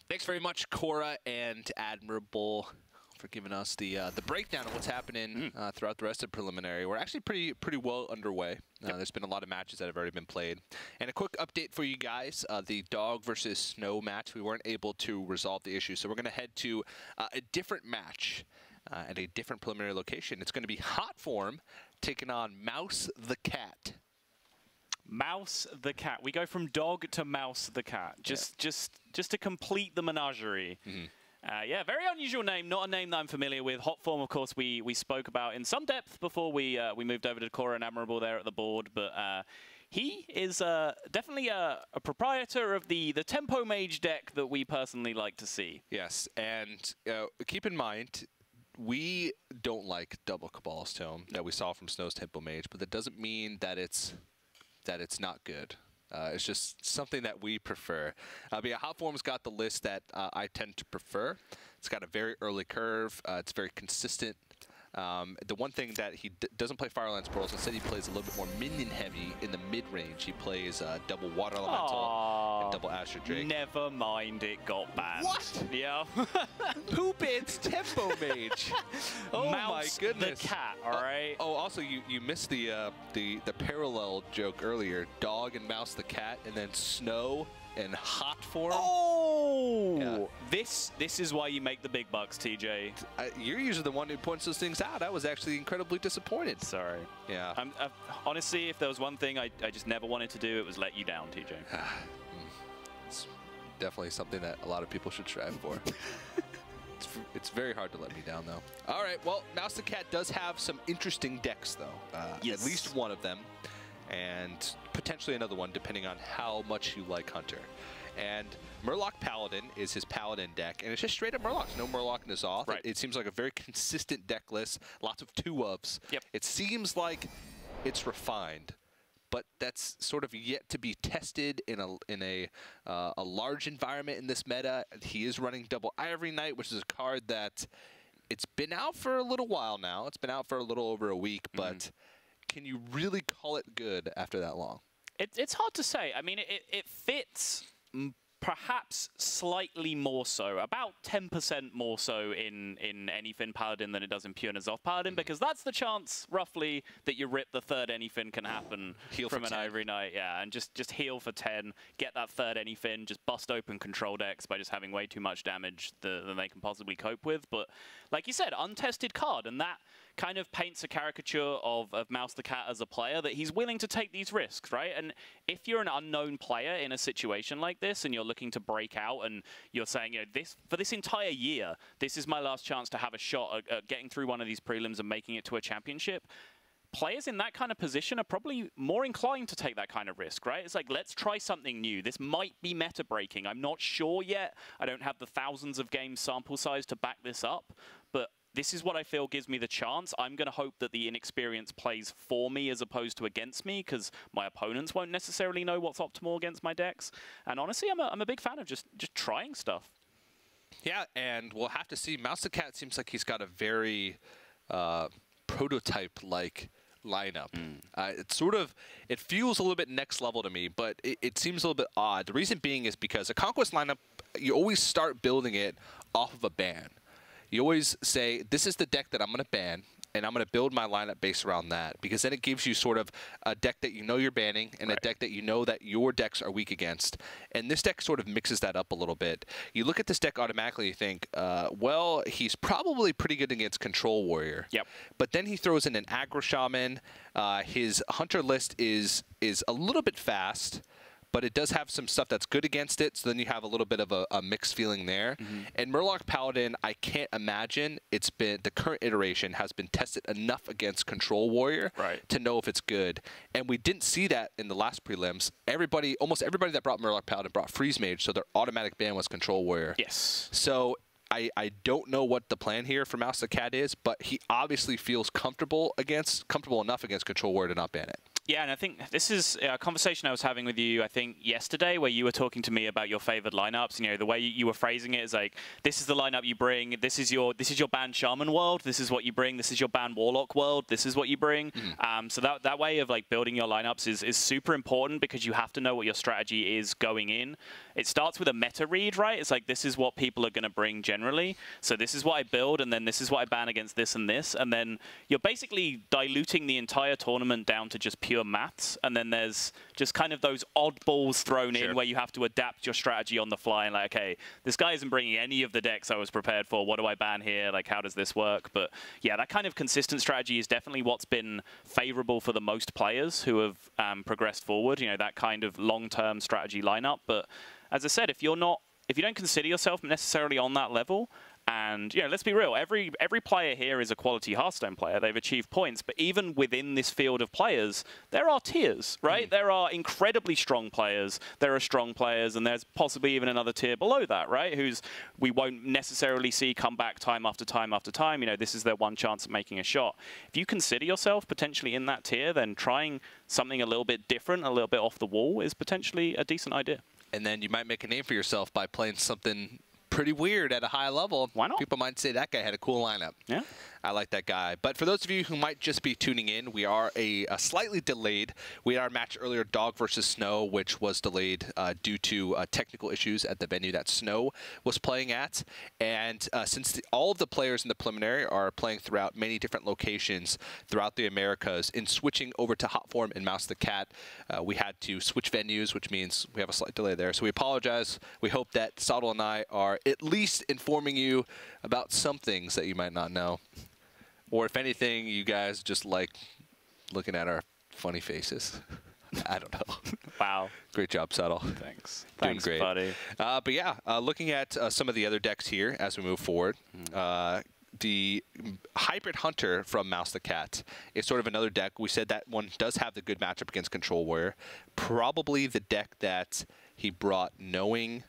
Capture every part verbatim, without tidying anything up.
Thanks very much, Cora and Admirable, for giving us the uh, the breakdown of what's happening mm. uh, throughout the rest of the preliminary. We're actually pretty pretty well underway. Uh, yep. There's been a lot of matches that have already been played. And a quick update for you guys, uh, the Dog versus Snow match, we weren't able to resolve the issue. So we're going to head to uh, a different match uh, at a different preliminary location. It's going to be Hot Form taking on Mouse the Cat. Mouse the Cat. We go from Dog to Mouse the Cat. Just, yeah. just, just to complete the menagerie. Mm-hmm. Uh, yeah, very unusual name, not a name that I'm familiar with. Hot Form, of course, we we spoke about in some depth before we uh, we moved over to Cora and Admirable there at the board. But uh, he is uh, definitely a, a proprietor of the, the Tempo Mage deck that we personally like to see. Yes, and uh, keep in mind, we don't like double Cabal's Tome that we saw from Snow's Tempo Mage, but that doesn't mean that it's, that it's not good. Uh, it's just something that we prefer. Uh, but yeah, Hot Form's got the list that uh, I tend to prefer. It's got a very early curve. Uh, it's very consistent. Um, the one thing that he d doesn't play Firelands Pearls, instead he plays a little bit more minion heavy in the mid-range. He plays uh, double Water Elemental Aww, and double Astral Drake. Never mind, it got banned. What? Yeah. Who bans Tempo Mage? Oh Mouse my goodness. the Cat, all right? Uh, oh, also you you missed the uh, the the parallel joke earlier. Dog and Mouse the Cat, and then Snow and Hot Form. Oh, yeah. this this is why you make the big bucks, T J. Uh, you're usually the one who points those things out. I was actually incredibly disappointed. Sorry. Yeah. I'm, uh, honestly, if there was one thing I, I just never wanted to do, it was let you down, T J. It's definitely something that a lot of people should strive for. it's, it's very hard to let me down, though. All right. Well, Mouse the Cat does have some interesting decks, though. Uh, yes. At least one of them. And potentially another one, depending on how much you like Hunter. And Murloc Paladin is his Paladin deck, and it's just straight up Murlocs. No Murloc N'Zoth. Right. It, it seems like a very consistent deck list. Lots of two-ofs. Yep. It seems like it's refined, but that's sort of yet to be tested in a in a uh, a large environment in this meta. He is running Double Ivory Knight, which is a card that it's been out for a little while now. It's been out for a little over a week, mm-hmm. but can you really call it good after that long? It, it's hard to say. I mean, it, it fits perhaps slightly more so, about ten percent more so in, in Anyfin Paladin than it does in Pure N'Zoth Paladin, because that's the chance, roughly, that you rip the third Anyfin can happen heal from an ten. Ivory Knight. Yeah, and just, just heal for ten, get that third Anyfin, just bust open control decks by just having way too much damage the, than they can possibly cope with. But like you said, untested card, and that kind of paints a caricature of, of Mouse the Cat as a player, that he's willing to take these risks, right? And if you're an unknown player in a situation like this and you're looking to break out and you're saying, you know, this for this entire year, this is my last chance to have a shot at, at getting through one of these prelims and making it to a championship, players in that kind of position are probably more inclined to take that kind of risk, right? It's like, let's try something new. This might be meta breaking. I'm not sure yet. I don't have the thousands of game sample size to back this up, but this is what I feel gives me the chance. I'm going to hope that the inexperience plays for me as opposed to against me, because my opponents won't necessarily know what's optimal against my decks. And honestly, I'm a, I'm a big fan of just, just trying stuff. Yeah, and we'll have to see. Mouse the Cat seems like he's got a very uh, prototype-like lineup. Mm. Uh, it's sort of, it feels a little bit next level to me, but it, it seems a little bit odd. The reason being is because a Conquest lineup, you always start building it off of a ban. You always say, this is the deck that I'm going to ban, and I'm going to build my lineup based around that, because then it gives you sort of a deck that you know you're banning and right. a deck that you know that your decks are weak against. And this deck sort of mixes that up a little bit. You look at this deck automatically, you think, uh, well, he's probably pretty good against Control Warrior. Yep. But then he throws in an Aggro Shaman. Uh, his Hunter list is is a little bit fast, but it does have some stuff that's good against it, so then you have a little bit of a, a mixed feeling there. Mm-hmm. And Murloc Paladin, I can't imagine it's been, the current iteration has been tested enough against Control Warrior right. to know if it's good. And we didn't see that in the last prelims. Everybody, almost everybody that brought Murloc Paladin brought Freeze Mage, so their automatic ban was Control Warrior. Yes. So I, I don't know what the plan here for Mouse the Cat is, but he obviously feels comfortable against, comfortable enough against Control Warrior to not ban it. Yeah, and I think this is a conversation I was having with you, I think, yesterday, where you were talking to me about your favored lineups. You know, the way you were phrasing it is like, this is the lineup you bring. This is your this is your Ban Shaman world. This is what you bring. This is your Ban Warlock world. This is what you bring. Mm. Um, so that that way of like building your lineups is is super important because you have to know what your strategy is going in. It starts with a meta read, right? It's like, this is what people are going to bring generally. So this is what I build, and then this is what I ban against this and this. And then you're basically diluting the entire tournament down to just pure maths. And then there's just kind of those oddballs thrown sure. in where you have to adapt your strategy on the fly. And like, okay, this guy isn't bringing any of the decks I was prepared for. What do I ban here? Like, how does this work? But yeah, that kind of consistent strategy is definitely what's been favorable for the most players who have um, progressed forward. You know, that kind of long-term strategy lineup. But as I said, if you're not, if you don't consider yourself necessarily on that level, and you know, let's be real, every every player here is a quality Hearthstone player. They've achieved points, but even within this field of players, there are tiers, right? Mm. There are incredibly strong players. There are strong players, and there's possibly even another tier below that, right? Who's we won't necessarily see come back time after time after time. You know, this is their one chance at making a shot. If you consider yourself potentially in that tier, then trying something a little bit different, a little bit off the wall, is potentially a decent idea. And then you might make a name for yourself by playing something pretty weird at a high level. Why not? People might say that guy had a cool lineup. Yeah. I like that guy. But for those of you who might just be tuning in, we are a, a slightly delayed. We had our match earlier, Dog versus Snow, which was delayed uh, due to uh, technical issues at the venue that Snow was playing at. And uh, since the, all of the players in the preliminary are playing throughout many different locations throughout the Americas, in switching over to Hotform and Mouse the Cat, uh, we had to switch venues, which means we have a slight delay there. So we apologize. We hope that Sottle and I are at least informing you about some things that you might not know. Or if anything, you guys just like looking at our funny faces. I don't know. Wow. Great job, Sottle. Thanks. Doing Thanks, great. buddy. Uh, but yeah, uh, looking at uh, some of the other decks here as we move forward. Mm. Uh, the Hybrid Hunter from Mouse the Cat is sort of another deck. We said that one does have the good matchup against Control Warrior. Probably the deck that he brought knowing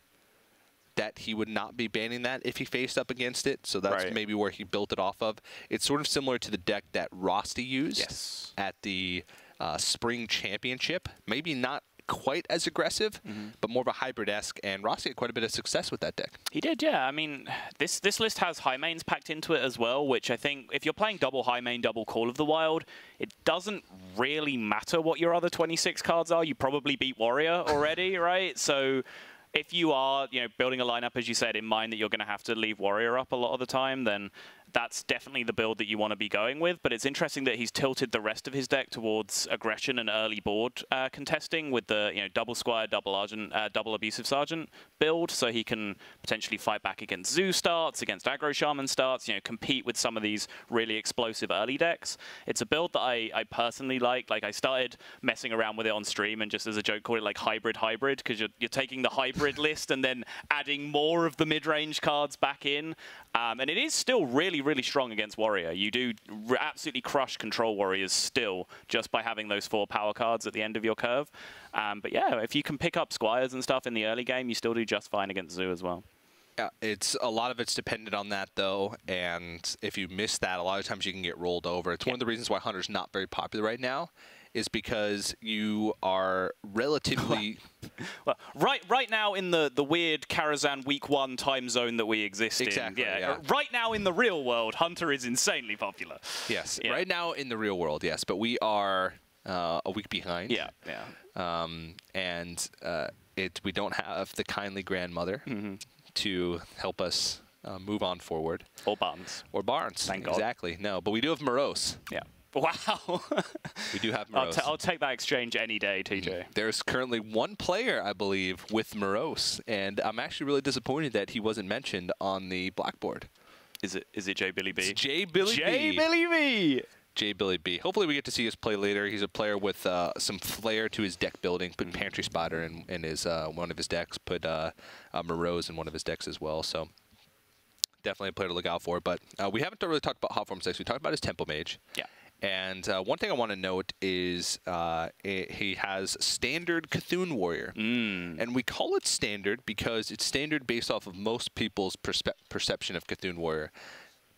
that he would not be banning that if he faced up against it. So that's right. maybe where he built it off of. It's sort of similar to the deck that Rosti used yes. at the uh, Spring Championship. Maybe not quite as aggressive, mm-hmm. but more of a hybrid-esque, and Rosti had quite a bit of success with that deck. He did, yeah. I mean, this this list has high mains packed into it as well, which I think if you're playing double high main, double Call of the Wild, it doesn't really matter what your other twenty-six cards are. You probably beat Warrior already, right? So if you are, you know, building a lineup, as you said, in mind that you're going to have to leave Warrior up a lot of the time, then that's definitely the build that you want to be going with. But it's interesting that he's tilted the rest of his deck towards aggression and early board uh, contesting with the, you know, double Squire, double Argent, uh, double Abusive Sergeant build, so he can potentially fight back against Zoo starts, against Aggro Shaman starts, you know, compete with some of these really explosive early decks. It's a build that I, I personally like. Like, I started messing around with it on stream and just as a joke called it like hybrid hybrid, because you're, you're taking the hybrid list and then adding more of the mid-range cards back in. Um, and it is still really, really strong against Warrior. You do absolutely crush Control Warriors still just by having those four power cards at the end of your curve. Um, but yeah, if you can pick up Squires and stuff in the early game, you still do just fine against Zoo as well. Yeah, it's a lot of it's dependent on that though, and if you miss that, a lot of times you can get rolled over. It's yeah. one of the reasons why Hunter's not very popular right now, is because you are relatively well, right right now in the the weird Karazhan week one time zone that we exist exactly, in. Yeah, yeah. Right now in the real world, Hunter is insanely popular. Yes, yeah. right now in the real world, yes, but we are uh, a week behind. Yeah, yeah. Um, and uh, it we don't have the kindly grandmother mm-hmm. to help us uh, move on forward. Or Barnes. Or Barnes. Thank exactly. God. No, but we do have Morose. Yeah. Wow. We do have I'll, Morose. t I'll take that exchange any day, T J. Mm. There's currently one player, I believe, with Morose, and I'm actually really disappointed that he wasn't mentioned on the blackboard. Is it is it J Billy B? It's J Billy J B. Billy B. J Billy B. Hopefully we get to see his play later. He's a player with uh, some flair to his deck building. Put Pantry Spider in, in his uh, one of his decks. Put uh, uh, Morose in one of his decks as well. So definitely a player to look out for. But uh, we haven't really talked about Hotform six. We talked about his Tempo Mage. Yeah. And uh, one thing I want to note is uh, it, he has standard Cthulhu Warrior. Mm. And we call it standard because it's standard based off of most people's perspe perception of Cthulhu Warrior.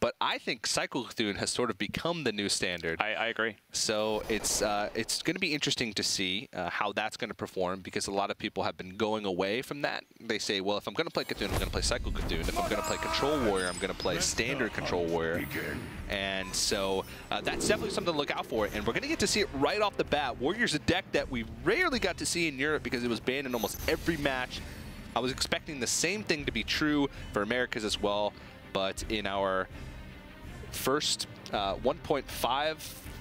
but I think Cycle Cthulhu has sort of become the new standard. I, I agree. So it's uh, it's going to be interesting to see uh, how that's going to perform, because a lot of people have been going away from that. They say, well, if I'm going to play Cthulhu, I'm going to play Cycle Cthulhu. If I'm going to play Control Warrior, I'm going to play Standard Control Warrior. And so uh, that's definitely something to look out for. And we're going to get to see it right off the bat. Warrior's a deck that we rarely got to see in Europe because it was banned in almost every match. I was expecting the same thing to be true for Americas as well, but in our first uh, one point five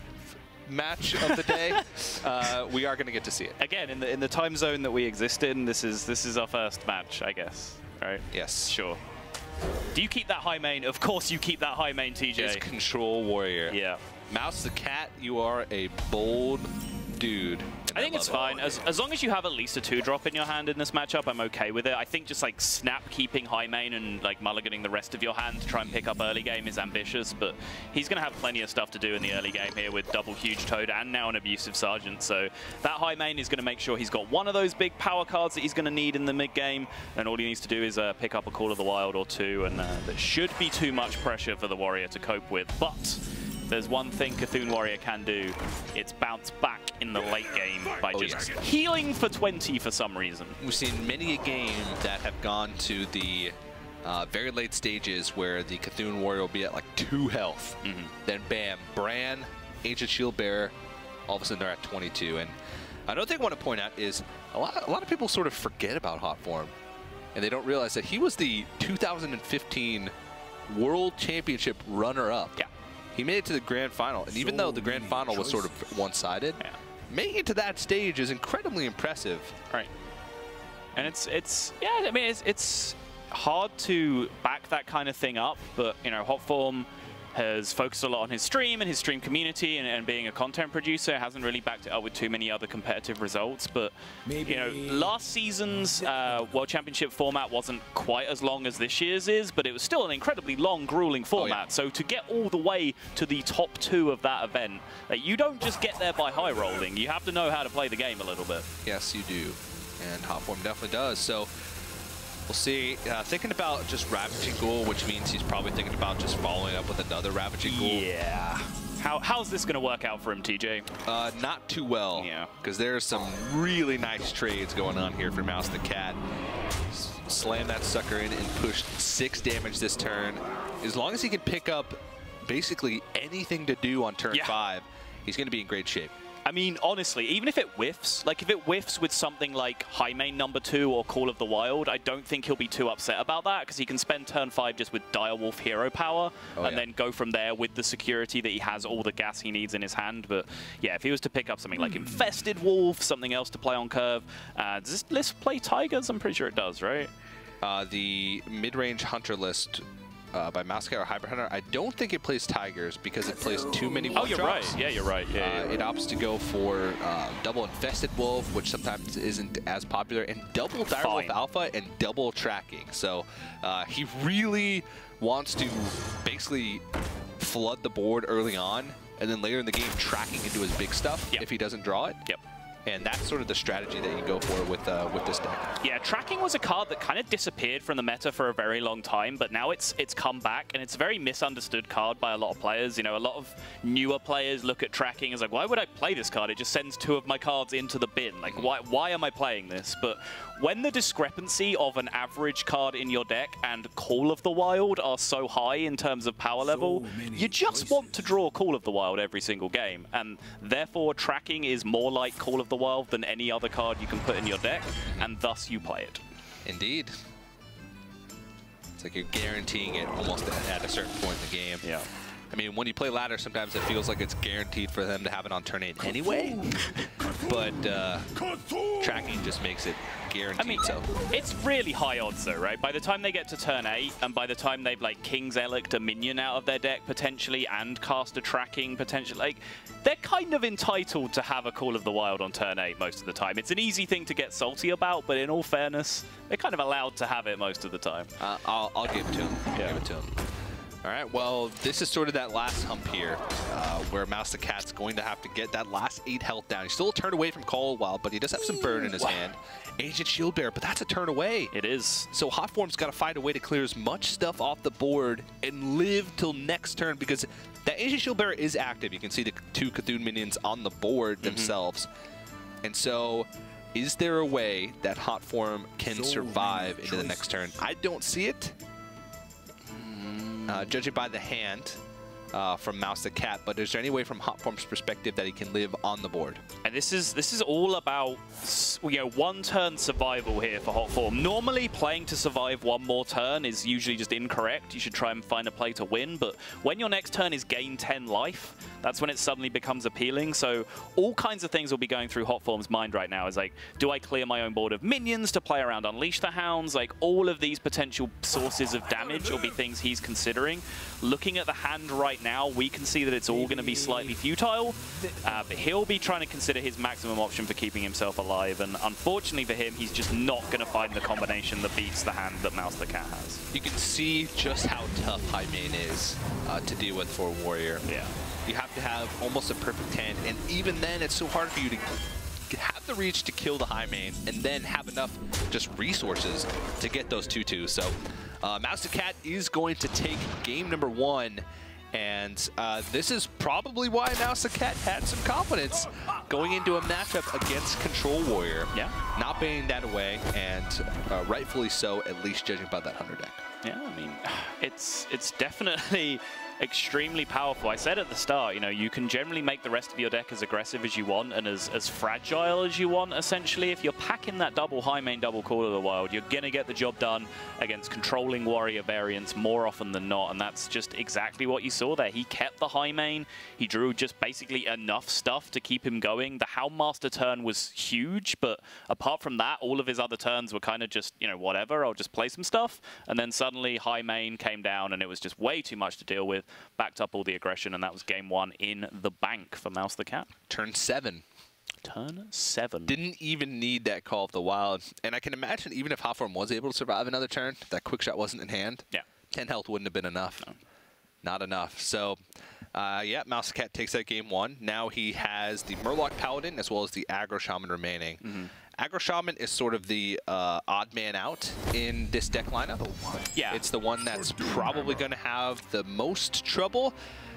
match of the day, uh, we are going to get to see it. Again, in the in the time zone that we exist in, this is this is our first match, I guess. Right? Yes. Sure. Do you keep that high main? Of course you keep that high main, T J. It's Control Warrior. Yeah. Mouse the Cat, you are a bold dude. I think it's fine. As, as long as you have at least a two drop in your hand in this matchup, I'm okay with it. I think just like snap keeping high main and like mulliganing the rest of your hand to try and pick up early game is ambitious, but he's going to have plenty of stuff to do in the early game here with double Huge Toad and now an Abusive Sergeant. So that high main is going to make sure he's got one of those big power cards that he's going to need in the mid game, and all he needs to do is uh, pick up a Call of the Wild or two, and uh, that should be too much pressure for the Warrior to cope with. But there's one thing Cthulhu Warrior can do. It's bounce back in the late game by oh, just yes. healing for twenty for some reason. We've seen many a game that have gone to the uh, very late stages where the Cthulhu Warrior will be at like two health. Mm-hmm. Then bam, Bran, Ancient Shield Bearer, all of a sudden they're at twenty-two. And another thing I want to point out is a lot, a lot of people sort of forget about Hot Form, and they don't realize that he was the two thousand fifteen World Championship runner-up. Yeah. He made it to the grand final, and even so though the grand final was sort of one-sided, yeah. making it to that stage is incredibly impressive. Right. And it's, it's yeah, I mean, it's, it's hard to back that kind of thing up, but, you know, Hot Form has focused a lot on his stream and his stream community, and, and being a content producer hasn't really backed it up with too many other competitive results. But Maybe. you know, last season's uh, World Championship format wasn't quite as long as this year's is, but it was still an incredibly long, grueling format. Oh, yeah. So to get all the way to the top two of that event, like, you don't just get there by high rolling. You have to know how to play the game a little bit. Yes, you do, and Hot Form definitely does. So we'll see. Uh, thinking about just Ravaging Ghoul, which means he's probably thinking about just following up with another Ravaging Ghoul. Yeah. How, how's this going to work out for him, T J? Uh, not too well. Yeah. Because there's some really nice trades going on here for Mouse the Cat. S slam that sucker in and push six damage this turn. As long as he can pick up basically anything to do on turn yeah. five, he's going to be in great shape. I mean, honestly, even if it whiffs, like if it whiffs with something like High Main number two or Call of the Wild, I don't think he'll be too upset about that, because he can spend turn five just with Direwolf hero power oh, and yeah. then go from there with the security that he has all the gas he needs in his hand. But yeah, if he was to pick up something like Infested Wolf, something else to play on curve, uh, does this list play Tigers? I'm pretty sure it does, right? Uh, the mid-range Hunter list Uh, by Mousecat or Hybrid Hunter, I don't think it plays Tigers because it plays too many one Oh, you're drops. right. Yeah, you're right. Yeah, uh, yeah. It opts to go for uh, double Infested Wolf, which sometimes isn't as popular, and double Direwolf Alpha and double Tracking. So uh, he really wants to basically flood the board early on, and then later in the game tracking into his big stuff yep. if he doesn't draw it. Yep. And that's sort of the strategy that you go for with uh, with this deck. Yeah, Tracking was a card that kind of disappeared from the meta for a very long time, but now it's it's come back, and it's a very misunderstood card by a lot of players. You know, a lot of newer players look at Tracking as like, why would I play this card? It just sends two of my cards into the bin. Like, why why am I playing this? But when the discrepancy of an average card in your deck and Call of the Wild are so high in terms of power level, so you just choices. want to draw Call of the Wild every single game, and therefore Tracking is more like Call of the Wild than any other card you can put in your deck, and thus you play it. Indeed. It's like you're guaranteeing it almost at a certain point in the game. Yeah. I mean, when you play ladder, sometimes it feels like it's guaranteed for them to have it on turn eight anyway, but uh, Tracking just makes it guaranteed. I mean, so. It's really high odds though, right? By the time they get to turn eight, and by the time they've like King's Elect a minion out of their deck potentially, and cast a Tracking potentially, like, they're kind of entitled to have a Call of the Wild on turn eight most of the time. It's an easy thing to get salty about, but in all fairness, they're kind of allowed to have it most of the time. Uh, I'll, I'll give it to them. I'll yeah. give it to them. All right, well, this is sort of that last hump here, uh, where Mousecat's going to have to get that last eight health down. He's still a turn away from Call Wild, but he does have some burn in his wow. hand. Ancient Shield Bearer, but that's a turn away. It is. So Hot Form's got to find a way to clear as much stuff off the board and live till next turn, because that Ancient Shield Bearer is active. You can see the two Cthulhu minions on the board mm-hmm. themselves. And so, is there a way that Hot Form can so survive into the next turn? I don't see it. Uh, judging by the hand uh, from Mousecat, but is there any way from Hot Form's perspective that he can live on the board? And this is this is all about, you know, one turn survival here for Hot Form. Normally, playing to survive one more turn is usually just incorrect. You should try and find a play to win, but when your next turn is gain ten life, that's when it suddenly becomes appealing. So all kinds of things will be going through Hot Form's mind right now. Is like, do I clear my own board of minions to play around Unleash the Hounds? Like, all of these potential sources of damage will be things he's considering. Looking at the hand right now, we can see that it's all going to be slightly futile, uh, but he'll be trying to consider his maximum option for keeping himself alive. And unfortunately for him, he's just not going to find the combination that beats the hand that Mousecat has. You can see just how tough Highmane is uh, to deal with for a warrior. Yeah. You have to have almost a perfect hand, and even then, it's so hard for you to have the reach to kill the Highmane, and then have enough just resources to get those two twos. So, uh, Mousecat is going to take game number one, and uh, this is probably why Mousecat had some confidence going into a matchup against Control Warrior. Yeah. Not baiting that away, and uh, rightfully so, at least judging by that Hunter deck. Yeah, I mean, it's it's definitely extremely powerful. I said at the start, you know, you can generally make the rest of your deck as aggressive as you want and as, as fragile as you want, essentially. If you're packing that double Highmane, double Call of the Wild, you're going to get the job done against controlling warrior variants more often than not, and that's just exactly what you saw there. He kept the Highmane. He drew just basically enough stuff to keep him going. The Houndmaster turn was huge, but apart from that, all of his other turns were kind of just, you know, whatever, I'll just play some stuff. And then suddenly Highmane came down, and it was just way too much to deal with. Backed up all the aggression, and that was game one in the bank for Mousecat. Turn seven. Turn seven. Didn't even need that Call of the Wild. And I can imagine even if Hot Form was able to survive another turn, if that quick shot wasn't in hand, yeah, ten health wouldn't have been enough. No. Not enough. So, uh, yeah, Mousecat takes that game one. Now he has the Murloc Paladin as well as the Aggro Shaman remaining. Mm-hmm. Aggro Shaman is sort of the uh, odd man out in this deck lineup. Yeah. It's the one that's probably going to have the most trouble,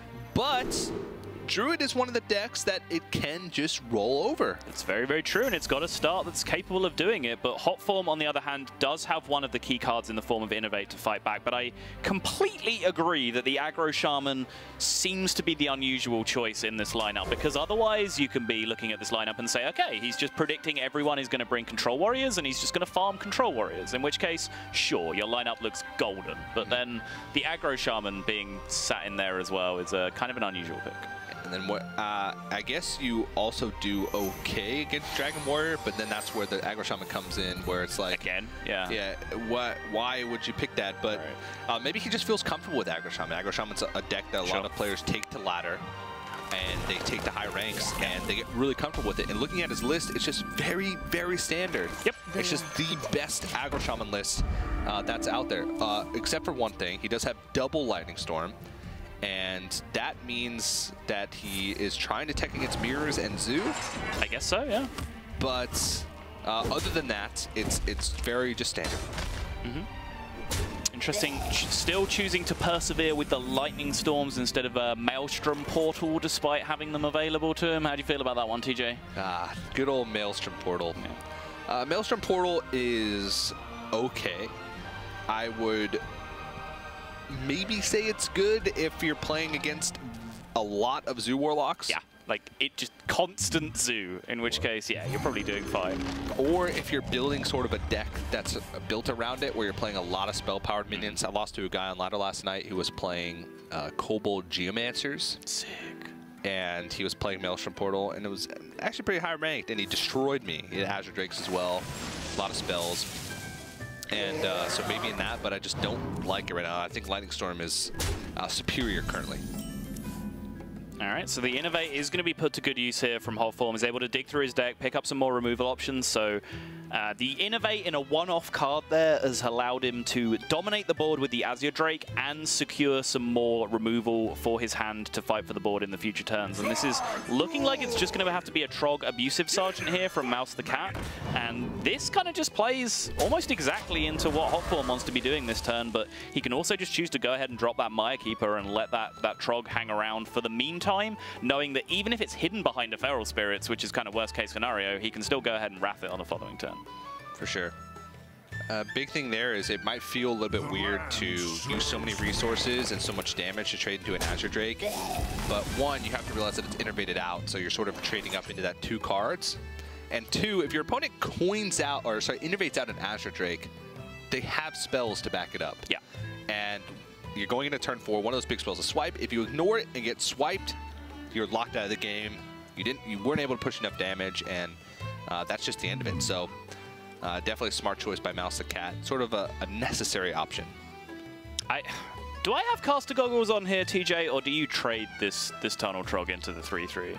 but Druid is one of the decks that it can just roll over. It's very, very true, and it's got a start that's capable of doing it, but Hot Form, on the other hand, does have one of the key cards in the form of Innovate to fight back, but I completely agree that the Aggro Shaman seems to be the unusual choice in this lineup, because otherwise you can be looking at this lineup and say, okay, he's just predicting everyone is going to bring Control Warriors, and he's just going to farm Control Warriors, in which case, sure, your lineup looks golden, but then the Aggro Shaman being sat in there as well is a kind of an unusual pick. And then what? Uh, I guess you also do okay against Dragon Warrior, but then that's where the Aggro Shaman comes in, where it's like again, yeah, yeah. What? Why would you pick that? But right. uh, maybe he just feels comfortable with Aggro Shaman. Aggro Shaman's a deck that a sure. lot of players take to ladder, and they take to high ranks, and they get really comfortable with it. And looking at his list, it's just very, very standard. Yep, it's just the best Aggro Shaman list uh, that's out there, uh, except for one thing. He does have double Lightning Storm. And that means that he is trying to tech against Mirrors and Zoo. I guess so, yeah. But uh, other than that, it's it's very just standard. Mm-hmm. Interesting. Ch still choosing to persevere with the Lightning Storms instead of a Maelstrom Portal, despite having them available to him. How do you feel about that one, T J? Ah, good old Maelstrom Portal. Yeah. Uh, Maelstrom Portal is okay. I would maybe say it's good if you're playing against a lot of Zoo Warlocks. Yeah, like it just constant Zoo, in which case, yeah, you're probably doing fine. Or if you're building sort of a deck that's built around it, where you're playing a lot of spell-powered minions. I lost to a guy on ladder last night who was playing uh, Kobold Geomancers. Sick. And he was playing Maelstrom Portal, and it was actually pretty high ranked, and he destroyed me. He had Azure Drakes as well, a lot of spells. And uh, so maybe in that, but I just don't like it right now. I think Lightning Storm is uh, superior currently. All right, so the Innovate is going to be put to good use here from Hot Form. He's able to dig through his deck, pick up some more removal options. So Uh, the Innovate in a one-off card there has allowed him to dominate the board with the Azure Drake and secure some more removal for his hand to fight for the board in the future turns. And this is looking like it's just going to have to be a Trog Abusive Sergeant here from Mouse the Cat. And this kind of just plays almost exactly into what Hotform wants to be doing this turn, but he can also just choose to go ahead and drop that Maya Keeper and let that, that Trog hang around for the meantime, knowing that even if it's hidden behind a Feral Spirits, which is kind of worst case scenario, he can still go ahead and wrath it on the following turn. For sure. A uh, big thing there is it might feel a little bit weird to use so many resources and so much damage to trade into an Azure Drake. But one, you have to realize that it's innervated out, so you're sort of trading up into that two cards. And two, if your opponent coins out, or sorry, innervates out an Azure Drake, they have spells to back it up. Yeah. And you're going into turn four, one of those big spells is swipe. If you ignore it and get swiped, you're locked out of the game. You didn't, you weren't able to push enough damage, and uh, that's just the end of it. So. Uh, definitely a smart choice by Mouse the Cat. Sort of a, a necessary option. I do I have caster goggles on here, T J, or do you trade this this Tunnel Trog into the three three?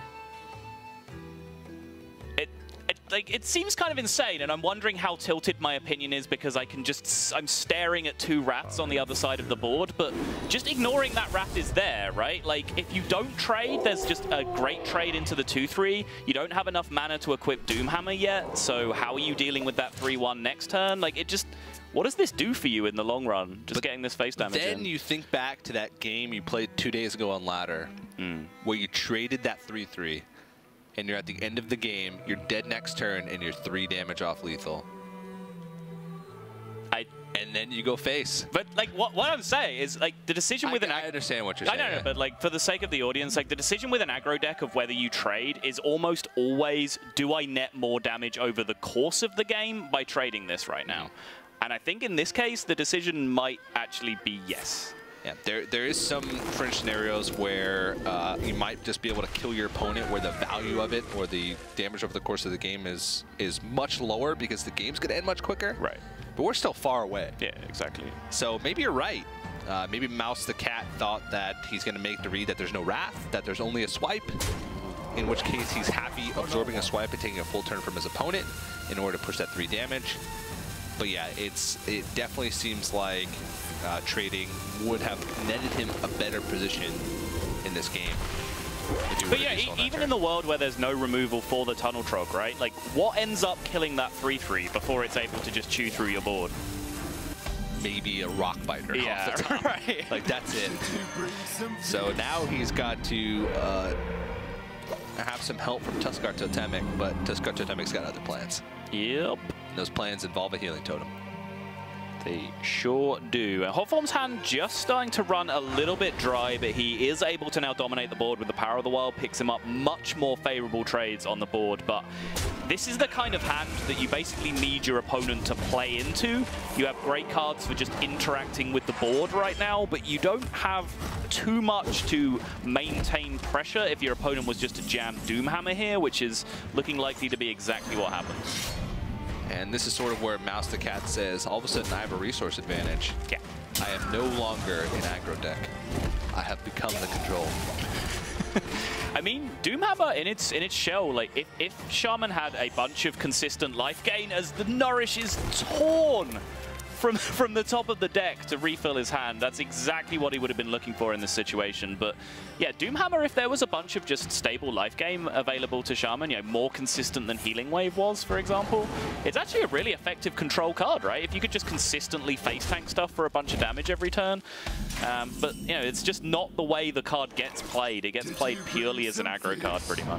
It, it like it seems kind of insane, and I'm wondering how tilted my opinion is because I can just I'm staring at two rats on the other side of the board, but just ignoring that rat is there, right? Like if you don't trade, there's just a great trade into the two three. You don't have enough mana to equip Doomhammer yet, so how are you dealing with that three one next turn? Like it just, what does this do for you in the long run? Just but getting this face damage then in. You think back to that game you played two days ago on Ladder, mm. where you traded that three three. And you're at the end of the game, you're dead next turn, and you're three damage off lethal. I and then you go face. But like what what I'm saying is like the decision I, with an I understand what you're I saying. know, yeah. But like for the sake of the audience, like the decision with an aggro deck of whether you trade is almost always, do I net more damage over the course of the game by trading this right now? And I think in this case, the decision might actually be yes. Yeah, there there is some fringe scenarios where uh, you might just be able to kill your opponent where the value of it or the damage over the course of the game is is much lower because the game's going to end much quicker. Right. But we're still far away. Yeah, exactly. So maybe you're right. Uh, maybe Mouse the Cat thought that he's going to make the read that there's no wrath, that there's only a swipe, in which case he's happy absorbing a swipe and taking a full turn from his opponent in order to push that three damage. But yeah, it's it definitely seems like uh, trading would have netted him a better position in this game. But yeah, e even turn. in the world where there's no removal for the Tunnel Trog, right? Like, what ends up killing that three three before it's able to just chew through your board? Maybe a Rock Biter yeah, off the top. Right. Like, that's it. So now he's got to uh, have some help from Tuskar Totemic, but Tuskar Totemic's got other plans. Yep. And those plans involve a healing totem. They sure do. And Hotform's hand just starting to run a little bit dry, but he is able to now dominate the board with the Power of the Wild, picks him up much more favorable trades on the board. But this is the kind of hand that you basically need your opponent to play into. You have great cards for just interacting with the board right now, but you don't have too much to maintain pressure if your opponent was just to jam Doomhammer here, which is looking likely to be exactly what happens. And this is sort of where Mouse the Cat says, all of a sudden I have a resource advantage. Yeah. I am no longer an aggro deck. I have become the control. I mean, Doomhammer in its in its shell, like if, if Shaman had a bunch of consistent life gain as the Nourish is torn from from the top of the deck to refill his hand, that's exactly what he would have been looking for in this situation. But yeah, Doomhammer, if there was a bunch of just stable life gain available to Shaman, you know, more consistent than Healing Wave was, for example, it's actually a really effective control card, right? If you could just consistently face tank stuff for a bunch of damage every turn. Um, but, you know, it's just not the way the card gets played. It gets played purely as an aggro card, pretty much.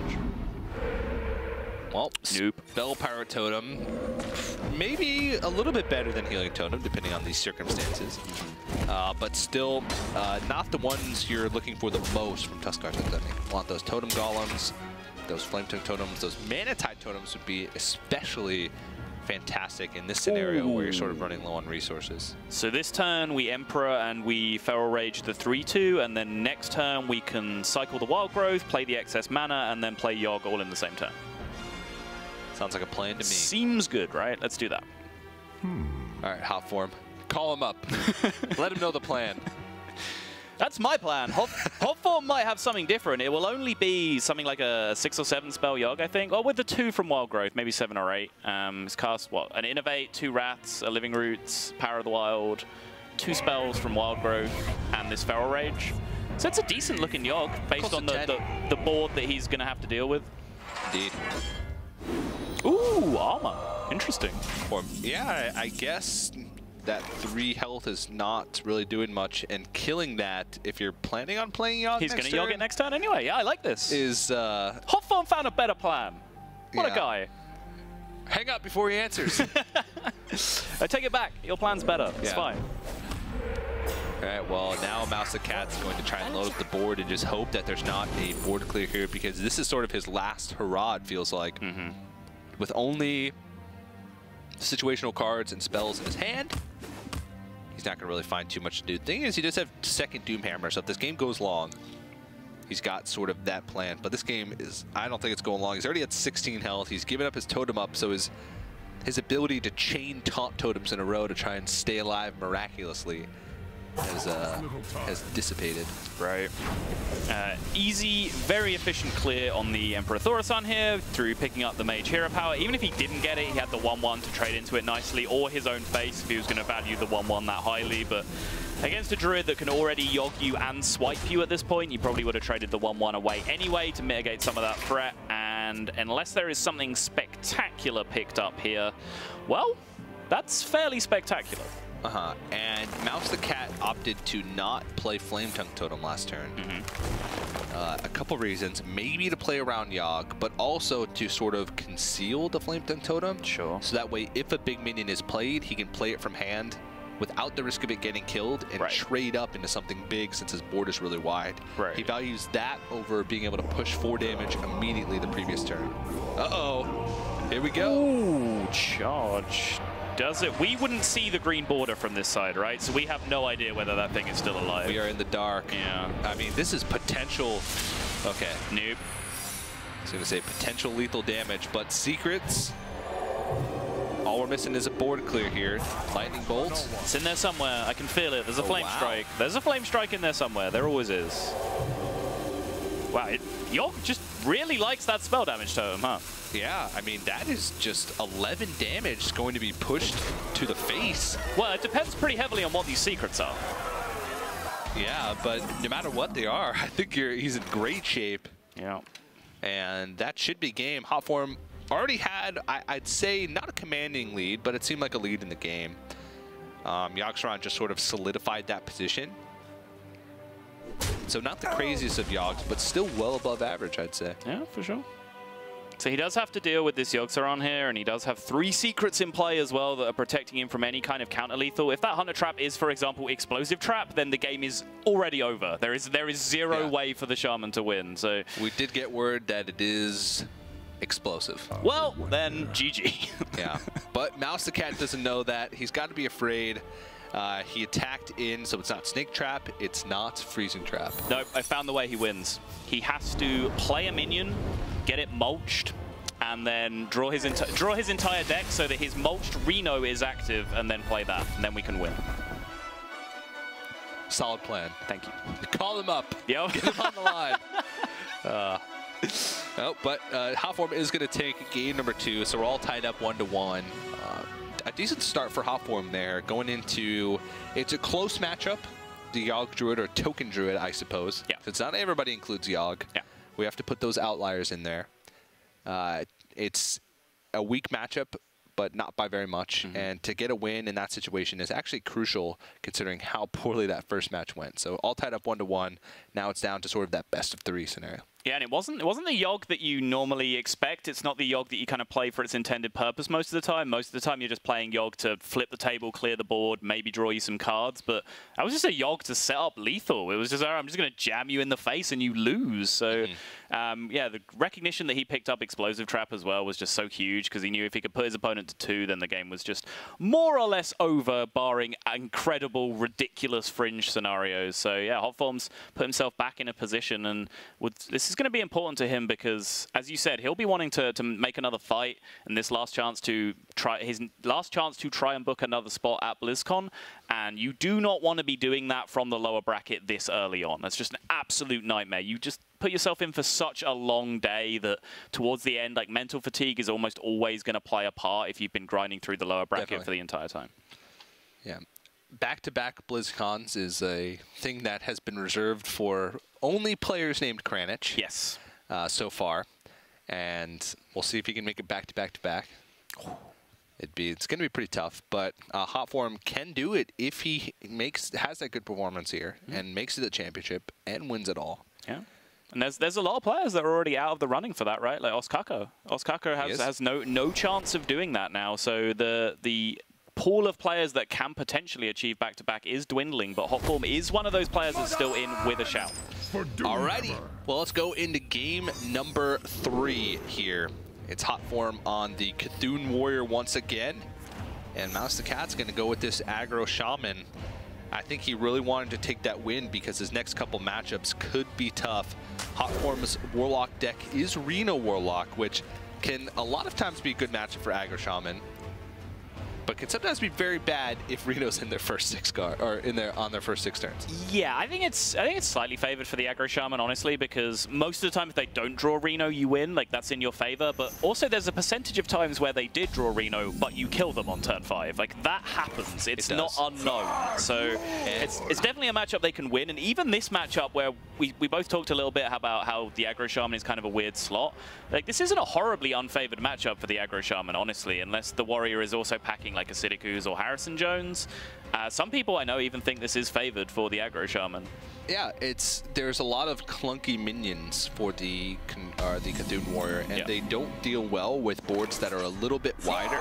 Well, nope. Spell Pirate Totem, maybe a little bit better than Healing Totem, depending on these circumstances. Uh, but still, uh, not the ones you're looking for the most from Tuskar Totemic. Want those Totem Golems, those Flame Tongue Totems, those Mana Tide Totems would be especially fantastic in this scenario Ooh. where you're sort of running low on resources. So this turn we Emperor and we Feral Rage the three two, and then next turn we can cycle the Wild Growth, play the excess mana, and then play Yogg all in the same turn. Sounds like a plan to me. Seems good, right? Let's do that. Hmm. All right, Hotform. Call him up. Let him know the plan. That's my plan. Hot, Hot Form might have something different. It will only be something like a six or seven spell Yogg, I think. Or with the two from Wild Growth, maybe seven or eight. Um, it's cast, what, an Innovate, two Wraths, a Living Roots, Power of the Wild, two spells from Wild Growth, and this Feral Rage. So it's a decent looking Yogg based on the, the, the board that he's going to have to deal with. Indeed. Ooh, armor. Interesting. Or, yeah, I, I guess that three health is not really doing much, and killing that, if you're planning on playing Yogg He's next going to Yogg it next turn anyway. Yeah, I like this. Is, uh... Hot Form found a better plan. What yeah. a guy. Hang up before he answers. I take it back. Your plan's better. It's yeah. fine. All right, well, now Mousecat's going to try and load up the board and just hope that there's not a board clear here, because this is sort of his last hurrah, it feels like. Mm-hmm. With only situational cards and spells in his hand, he's not going to really find too much to do. The thing is, he does have second Doomhammer, so if this game goes long, he's got sort of that plan. But this game is, I don't think it's going long. He's already at sixteen health. He's given up his totem up, so his, his ability to chain taunt totems in a row to try and stay alive miraculously has, uh, has dissipated. Right. Uh, easy, very efficient clear on the Emperor Thaurissan here through picking up the Mage Hero power. Even if he didn't get it, he had the one one to trade into it nicely, or his own face if he was going to value the one one that highly. But against a Druid that can already Yogg you and swipe you at this point, you probably would have traded the one one away anyway to mitigate some of that threat. And unless there is something spectacular picked up here, well, that's fairly spectacular. Uh-huh. And Mousecat opted to not play Flame Tongue Totem last turn. Mm-hmm. uh, a couple reasons. Maybe to play around Yogg, but also to sort of conceal the Flame Tongue Totem. Sure. So that way, if a big minion is played, he can play it from hand without the risk of it getting killed and right. trade up into something big since his board is really wide. Right. He values that over being able to push four damage immediately the previous turn. Uh-oh. Here we go. Ooh, charge. Does it? We wouldn't see the green border from this side, right? So we have no idea whether that thing is still alive. We are in the dark. Yeah. I mean, this is potential. Okay. Nope. I was going to say potential lethal damage, but secrets. All we're missing is a board clear here. Lightning bolts. It's in there somewhere. I can feel it. There's a Oh, flame wow. strike. There's a flame strike in there somewhere. There always is. Wow, it, Yogg just really likes that spell damage totem, huh? Yeah, I mean, that is just eleven damage going to be pushed to the face. Well, it depends pretty heavily on what these secrets are. Yeah, but no matter what they are, I think you're, he's in great shape. Yeah. And that should be game. Hot Form already had, I, I'd say, not a commanding lead, but it seemed like a lead in the game. Um, Yogg-Saron just sort of solidified that position. So not the craziest of Yoggs, but still well above average, I'd say. Yeah, for sure. So he does have to deal with this Yogg-Saron here, and he does have three secrets in play as well that are protecting him from any kind of counter-lethal. If that Hunter Trap is, for example, Explosive Trap, then the game is already over. There is there is zero Yeah. way for the Shaman to win. So We did get word that it is explosive. well, then G G. Yeah, but Mousecat doesn't know that. He's got to be afraid. Uh, he attacked in, so it's not Snake Trap, it's not Freezing Trap. Nope, I found the way he wins. He has to play a minion, get it mulched, and then draw his enti draw his entire deck so that his mulched Reno is active, and then play that, and then we can win. Solid plan. Thank you. Call him up. Yep. Get him on the line. Uh, oh, but uh, Hot Form is going to take game number two, so we're all tied up one to one. Uh, a decent start for Hot Form there, going into, it's a close matchup. The Yogg Druid, or Token Druid, I suppose. Yeah. Since not everybody includes Yogg. Yeah. We have to put those outliers in there. Uh, it's a weak matchup, but not by very much. Mm-hmm. And to get a win in that situation is actually crucial, considering how poorly that first match went. So all tied up one to one. Now it's down to sort of that best of three scenario. Yeah, and it wasn't it wasn't the Yogg that you normally expect. It's not the Yogg that you kind of play for its intended purpose most of the time. Most of the time you're just playing Yogg to flip the table, clear the board, maybe draw you some cards. But that was just a Yogg to set up lethal. It was just, oh, I'm just going to jam you in the face and you lose. So, mm-hmm. um, yeah, the recognition that he picked up Explosive Trap as well was just so huge, because he knew if he could put his opponent to two, then the game was just more or less over, barring incredible, ridiculous fringe scenarios. So, yeah, Hot Form's put himself back in a position, and would, this is is going to be important to him because, as you said, he'll be wanting to, to make another fight and this last chance to try his last chance to try and book another spot at BlizzCon. And you do not want to be doing that from the lower bracket this early on. That's just an absolute nightmare. You just put yourself in for such a long day that towards the end, like, mental fatigue is almost always going to play a part if you've been grinding through the lower bracket Definitely. for the entire time. Yeah. Back-to-back BlizzCons is a thing that has been reserved for only players named Kranich. Yes. Uh, so far. And we'll see if he can make it back-to-back-to-back. It'd be, it's going to be pretty tough, but uh, Hotform can do it if he makes has that good performance here mm-hmm. and makes it a championship and wins it all. Yeah. And there's there's a lot of players that are already out of the running for that, right? Like Ostkaka. Ostkaka has, has no no chance of doing that now. So the the pool of players that can potentially achieve back-to-back is dwindling, but Hotform is one of those players that's still in with a shout. Alrighty, well, let's go into game number three here. It's Hotform on the Cthulhu Warrior once again, and Mousetekat's going to go with this aggro Shaman. I think he really wanted to take that win because his next couple matchups could be tough. Hotform's Warlock deck is Reno Warlock, which can a lot of times be a good matchup for aggro Shaman, but can sometimes be very bad if Reno's in their first six card or in their on their first six turns. Yeah, I think it's I think it's slightly favored for the aggro Shaman, honestly, because most of the time if they don't draw Reno, you win. Like, that's in your favor. But also there's a percentage of times where they did draw Reno, but you kill them on turn five. Like, that happens. It's it not unknown. So it's it's definitely a matchup they can win. And even this matchup where we we both talked a little bit about how the aggro Shaman is kind of a weird slot. Like, this isn't a horribly unfavored matchup for the aggro Shaman, honestly, unless the Warrior is also packing like Acidic Ooze or Harrison Jones. Uh, some people I know even think this is favored for the aggro Shaman. Yeah, it's there's a lot of clunky minions for the uh, the Cthulhu Warrior, and yeah. they don't deal well with boards that are a little bit wider.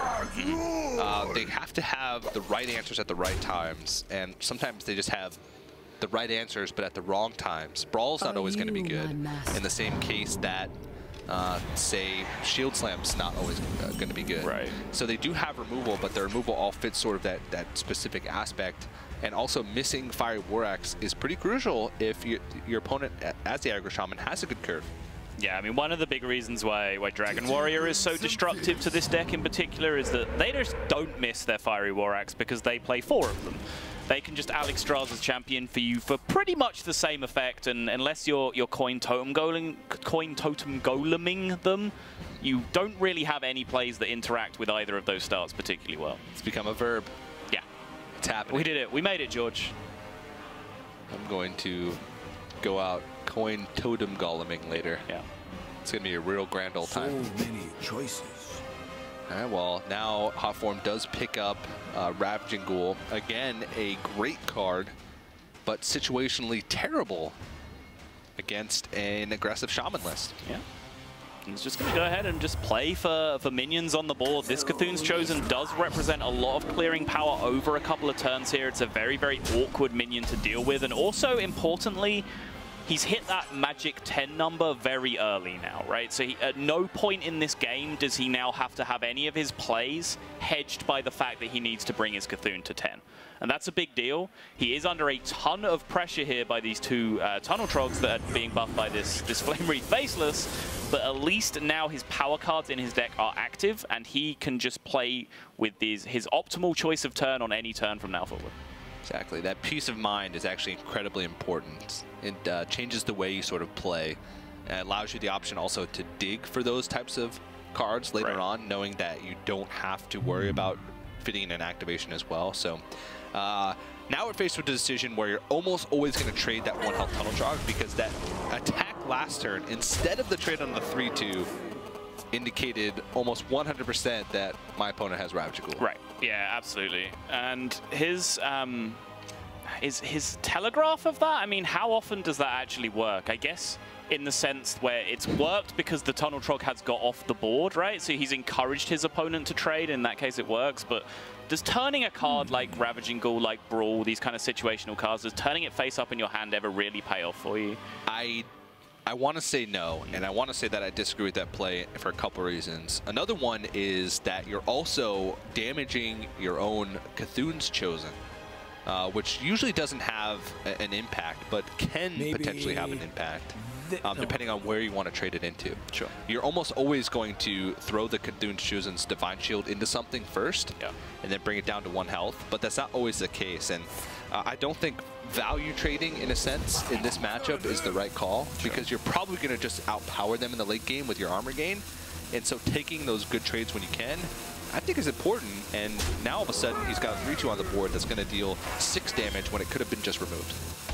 Uh, they have to have the right answers at the right times, and sometimes they just have the right answers but at the wrong times. Brawl's not always going to be good. In the same case that Uh, say Shield Slam's not always uh, going to be good. Right. So they do have removal, but their removal all fits sort of that, that specific aspect. And also missing Fiery War Axe is pretty crucial if you, your opponent, as the aggro Shaman, has a good curve. Yeah, I mean, one of the big reasons why, why Dragon Warrior is so destructive to this deck in particular is that they just don't miss their Fiery War Axe because they play four of them. They can just Alex Strauss' champion for you for pretty much the same effect, and unless you're, you're coin totem golem, coin totem goleming them, you don't really have any plays that interact with either of those starts particularly well. It's become a verb. Yeah. It's happening. We did it. We made it, George. I'm going to go out coin totem goleming later. Yeah. It's going to be a real grand old time. So many choices. All right, well, now Hotform does pick up uh, Ravaging Ghoul. Again, a great card, but situationally terrible against an aggressive Shaman list. Yeah. He's just going to go ahead and just play for, for minions on the board. This Cthulhu's Chosen does represent a lot of clearing power over a couple of turns here. It's a very, very awkward minion to deal with. And also, importantly, he's hit that magic ten number very early now, right? So he, at no point in this game does he now have to have any of his plays hedged by the fact that he needs to bring his Cthulhu to ten. And that's a big deal. He is under a ton of pressure here by these two uh, Tunnel Trogs that are being buffed by this, this Flame Wreath Faceless, but at least now his power cards in his deck are active, and he can just play with these, his optimal choice of turn on any turn from now forward. Exactly. That peace of mind is actually incredibly important. It uh, changes the way you sort of play. And it allows you the option also to dig for those types of cards later right. on, knowing that you don't have to worry about fitting in an activation as well. So uh, now we're faced with a decision where you're almost always going to trade that one health Tunnel Trog, because that attack last turn, instead of the trade on the three two, indicated almost one hundred percent that my opponent has Ravaging Ghoul. Right. Yeah, absolutely. And his um, his his telegraph of that. I mean, how often does that actually work? I guess in the sense where it's worked because the Tunnel Trog has got off the board, right? So he's encouraged his opponent to trade. In that case, it works. But does turning a card like Ravaging Ghoul, like Brawl, these kind of situational cards, does turning it face up in your hand ever really pay off for you? I. I want to say no, and I want to say that I disagree with that play for a couple of reasons. Another one is that you're also damaging your own Cthulhu's Chosen. uh, which usually doesn't have a, an impact, but can Maybe potentially have an impact, um, no. depending on where you want to trade it into. Sure. You're almost always going to throw the Cthulhu's Chosen's Divine Shield into something first, Yeah. and then bring it down to one health, but that's not always the case. And uh, I don't think value trading, in a sense, in this matchup is the right call, Sure. because you're probably going to just outpower them in the late game with your armor gain. And so taking those good trades when you can, I think is important. And now all of a sudden he's got a three two on the board that's going to deal six damage when it could have been just removed.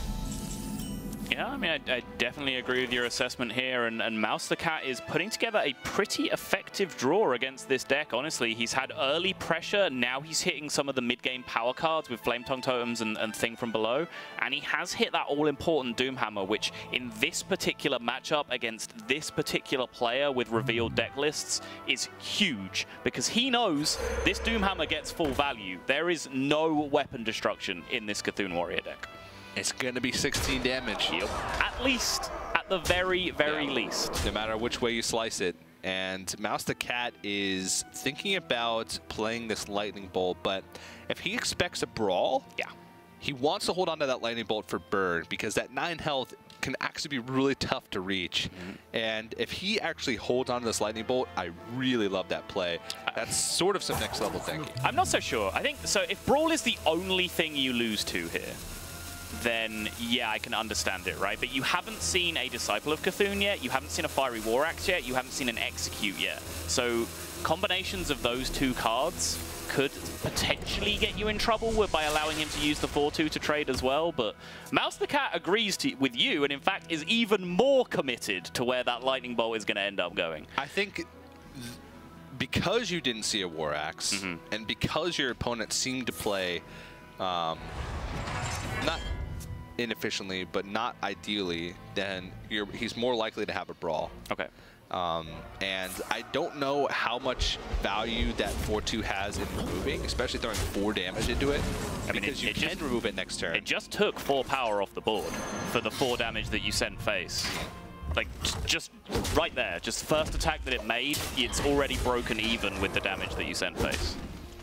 Yeah, I mean, I, I definitely agree with your assessment here, and, and Mouse the Cat is putting together a pretty effective draw against this deck, honestly. He's had early pressure, now he's hitting some of the mid-game power cards with Flame Tongue Totems and, and Thing from Below, and he has hit that all-important Doomhammer, which in this particular matchup against this particular player with revealed deck lists is huge, because he knows this Doomhammer gets full value. There is no weapon destruction in this Cthulhu Warrior deck. It's going to be sixteen damage. Yep. At least, at the very, very Yeah. least. No matter which way you slice it. And Mouse the Cat is thinking about playing this Lightning Bolt, but if he expects a brawl, Yeah. he wants to hold on to that Lightning Bolt for Bird, because that nine health can actually be really tough to reach. Mm-hmm. And if he actually holds on to this Lightning Bolt, I really love that play. That's sort of some next level thinking. I'm not so sure. I think, so if Brawl is the only thing you lose to here, then yeah, I can understand it, right? But you haven't seen a Disciple of Cthulhu yet, you haven't seen a Fiery War Axe yet, you haven't seen an Execute yet. So combinations of those two cards could potentially get you in trouble with, by allowing him to use the four two to trade as well, but Mouse the Cat agrees to, with you, and in fact is even more committed to where that Lightning Bolt is going to end up going. I think because you didn't see a War Axe, mm-hmm. and because your opponent seemed to play um, not inefficiently, but not ideally, then you're, he's more likely to have a brawl. Okay. Um, and I don't know how much value that four two has in removing, especially throwing four damage into it, I mean, because it, you it can just, remove it next turn. It just took four power off the board for the four damage that you sent face. Like, just right there, just first attack that it made, it's already broken even with the damage that you sent face.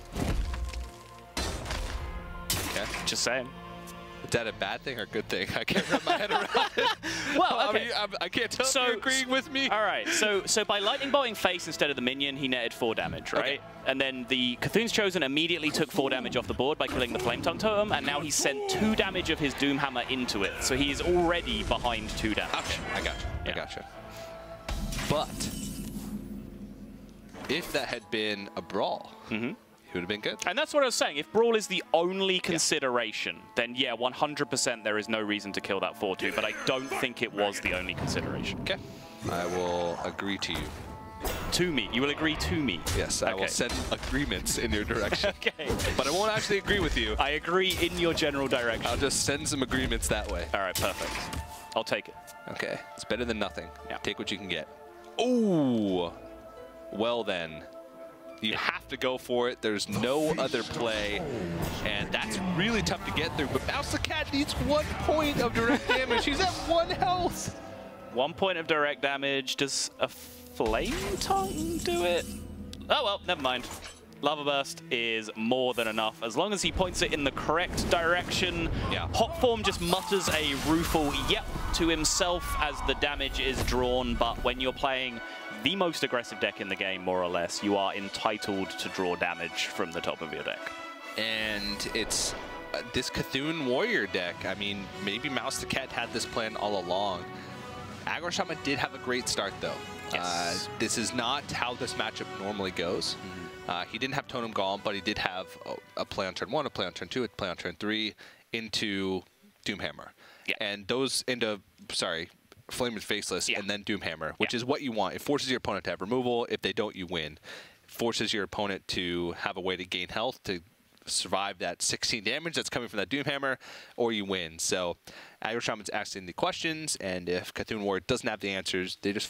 Okay. Just saying. Is that a bad thing or a good thing? I can't wrap my head around it. Well, okay. I, mean, I'm, I can't tell so, if you're agreeing with me. All right, so so by lightning bolting face instead of the minion, he netted four damage, right? Okay. And then the Cthulhu's Chosen immediately took four damage off the board by killing the Flame Tongue Totem, and now he's sent two damage of his Doomhammer into it, so he is already behind two damage. Okay, I got you. Yeah. I got you. But if that had been a brawl, mm-hmm. it would have been good. And that's what I was saying. If Brawl is the only consideration, yeah. then yeah, one hundred percent there is no reason to kill that four two, but I don't think it was the only consideration. Okay. I will agree to you. To me. You will agree to me. Yes, I okay. will send agreements in your direction. Okay. But I won't actually agree with you. I agree in your general direction. I'll just send some agreements that way. All right, perfect. I'll take it. Okay. It's better than nothing. Yeah. Take what you can get. Ooh. Well then. You have to go for it. There's no other play. And that's really tough to get through. But Mouse the Cat needs one point of direct damage. He's at one health. One point of direct damage. Does a Flame Tongue do it? Oh, well, never mind. Lava Burst is more than enough. As long as he points it in the correct direction. Yeah. Hot Form just mutters a rueful yep to himself as the damage is drawn. But when you're playing the most aggressive deck in the game, more or less, you are entitled to draw damage from the top of your deck. And it's uh, this Cthulhu Warrior deck. I mean, maybe Mouse the Cat had this plan all along. Aggro Shaman did have a great start, though. Yes. Uh, this is not how this matchup normally goes. Mm-hmm. uh, he didn't have Totem Golem, but he did have a, a play on turn one, a play on turn two, a play on turn three into Doomhammer. Yeah. And those into, sorry, Flame and Faceless, yeah. and then Doomhammer, which yeah. is what you want. It forces your opponent to have removal. If they don't, you win. Forces your opponent to have a way to gain health to survive that sixteen damage that's coming from that Doomhammer, or you win. So Aggro Shaman's asking the questions, and if Cthulhu Warrior doesn't have the answers, they just fall.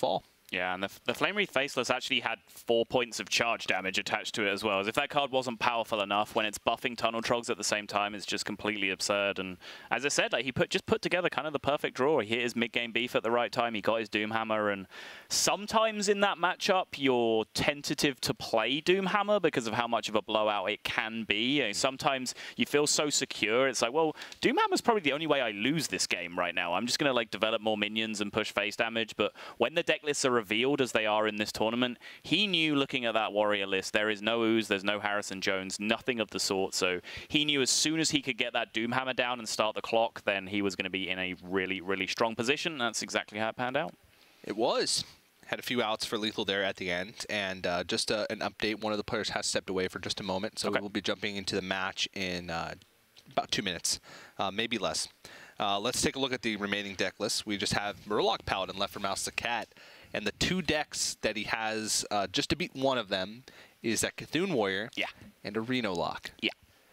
Yeah, and the, the Flame Wreath Faceless actually had four points of charge damage attached to it as well. As if that card wasn't powerful enough, when it's buffing Tunnel Trogs at the same time, it's just completely absurd. And as I said, like he put just put together kind of the perfect draw. He hit his mid-game beef at the right time. He got his Doomhammer, and sometimes in that matchup, you're tentative to play Doomhammer because of how much of a blowout it can be. You know, sometimes you feel so secure. It's like, well, Doomhammer's probably the only way I lose this game right now. I'm just going to like develop more minions and push face damage. But when the deck lists are revealed as they are in this tournament, he knew looking at that Warrior list, there is no Ooze, there's no Harrison Jones, nothing of the sort. So he knew as soon as he could get that Doomhammer down and start the clock, then he was going to be in a really, really strong position. And that's exactly how it panned out. It was. Had a few outs for Lethal there at the end. And uh, just uh, an update, one of the players has stepped away for just a moment. So okay. we'll be jumping into the match in uh, about two minutes, uh, maybe less. Uh, let's take a look at the remaining deck list. We just have Murloc Paladin left for Mouse the Cat. And the two decks that he has, uh, just to beat one of them, is that Cthulhu Warrior yeah. and a Reno Lock. Yeah.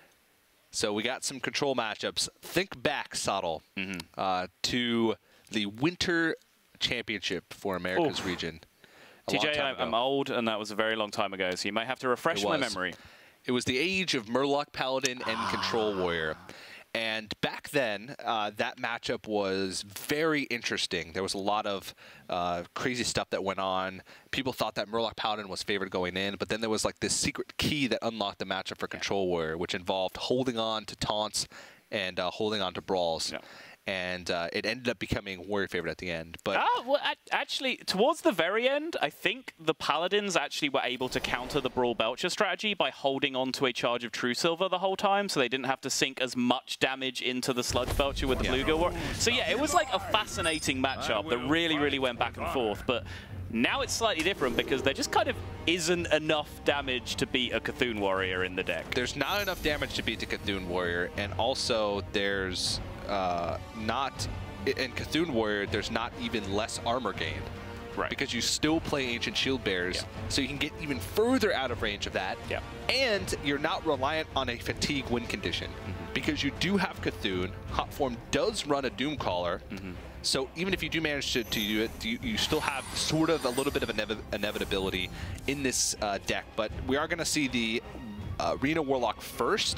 So we got some control matchups. Think back, Subtle, mm-hmm. uh, to the Winter Championship for America's Oof. region. T J, I'm old, and that was a very long time ago, so you might have to refresh my memory. It was the age of Murloc Paladin and Control Warrior. And back then, uh, that matchup was very interesting. There was a lot of uh, crazy stuff that went on. People thought that Murloc Paladin was favored going in, but then there was like this secret key that unlocked the matchup for Control Warrior, which involved holding on to taunts and uh, holding on to brawls. Yeah. And uh, it ended up becoming Warrior favorite at the end. But ah, well, actually, towards the very end, I think the Paladins actually were able to counter the Brawl Belcher strategy by holding on to a charge of True Silver the whole time, so they didn't have to sink as much damage into the Sludge Belcher with the yeah. Bluegill Warrior. So yeah, it was like a fascinating matchup that really, really went back and forth. But now it's slightly different because there just kind of isn't enough damage to beat a Cthulhu Warrior in the deck. There's not enough damage to beat the Cthulhu Warrior, and also there's uh, not, in Cthulhu Warrior, there's not even less armor gained. Right. Because you still play Ancient Shield Bears, yeah. so you can get even further out of range of that. Yeah. And you're not reliant on a fatigue win condition. Mm-hmm. Because you do have Cthulhu, Hot Form does run a Doomcaller, mm-hmm. so even if you do manage to, to do it, you, you still have sort of a little bit of inev inevitability in this uh, deck. But we are going to see the uh, Reno Warlock first,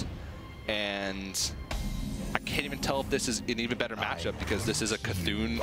and I can't even tell if this is an even better matchup because this is a Cthulhu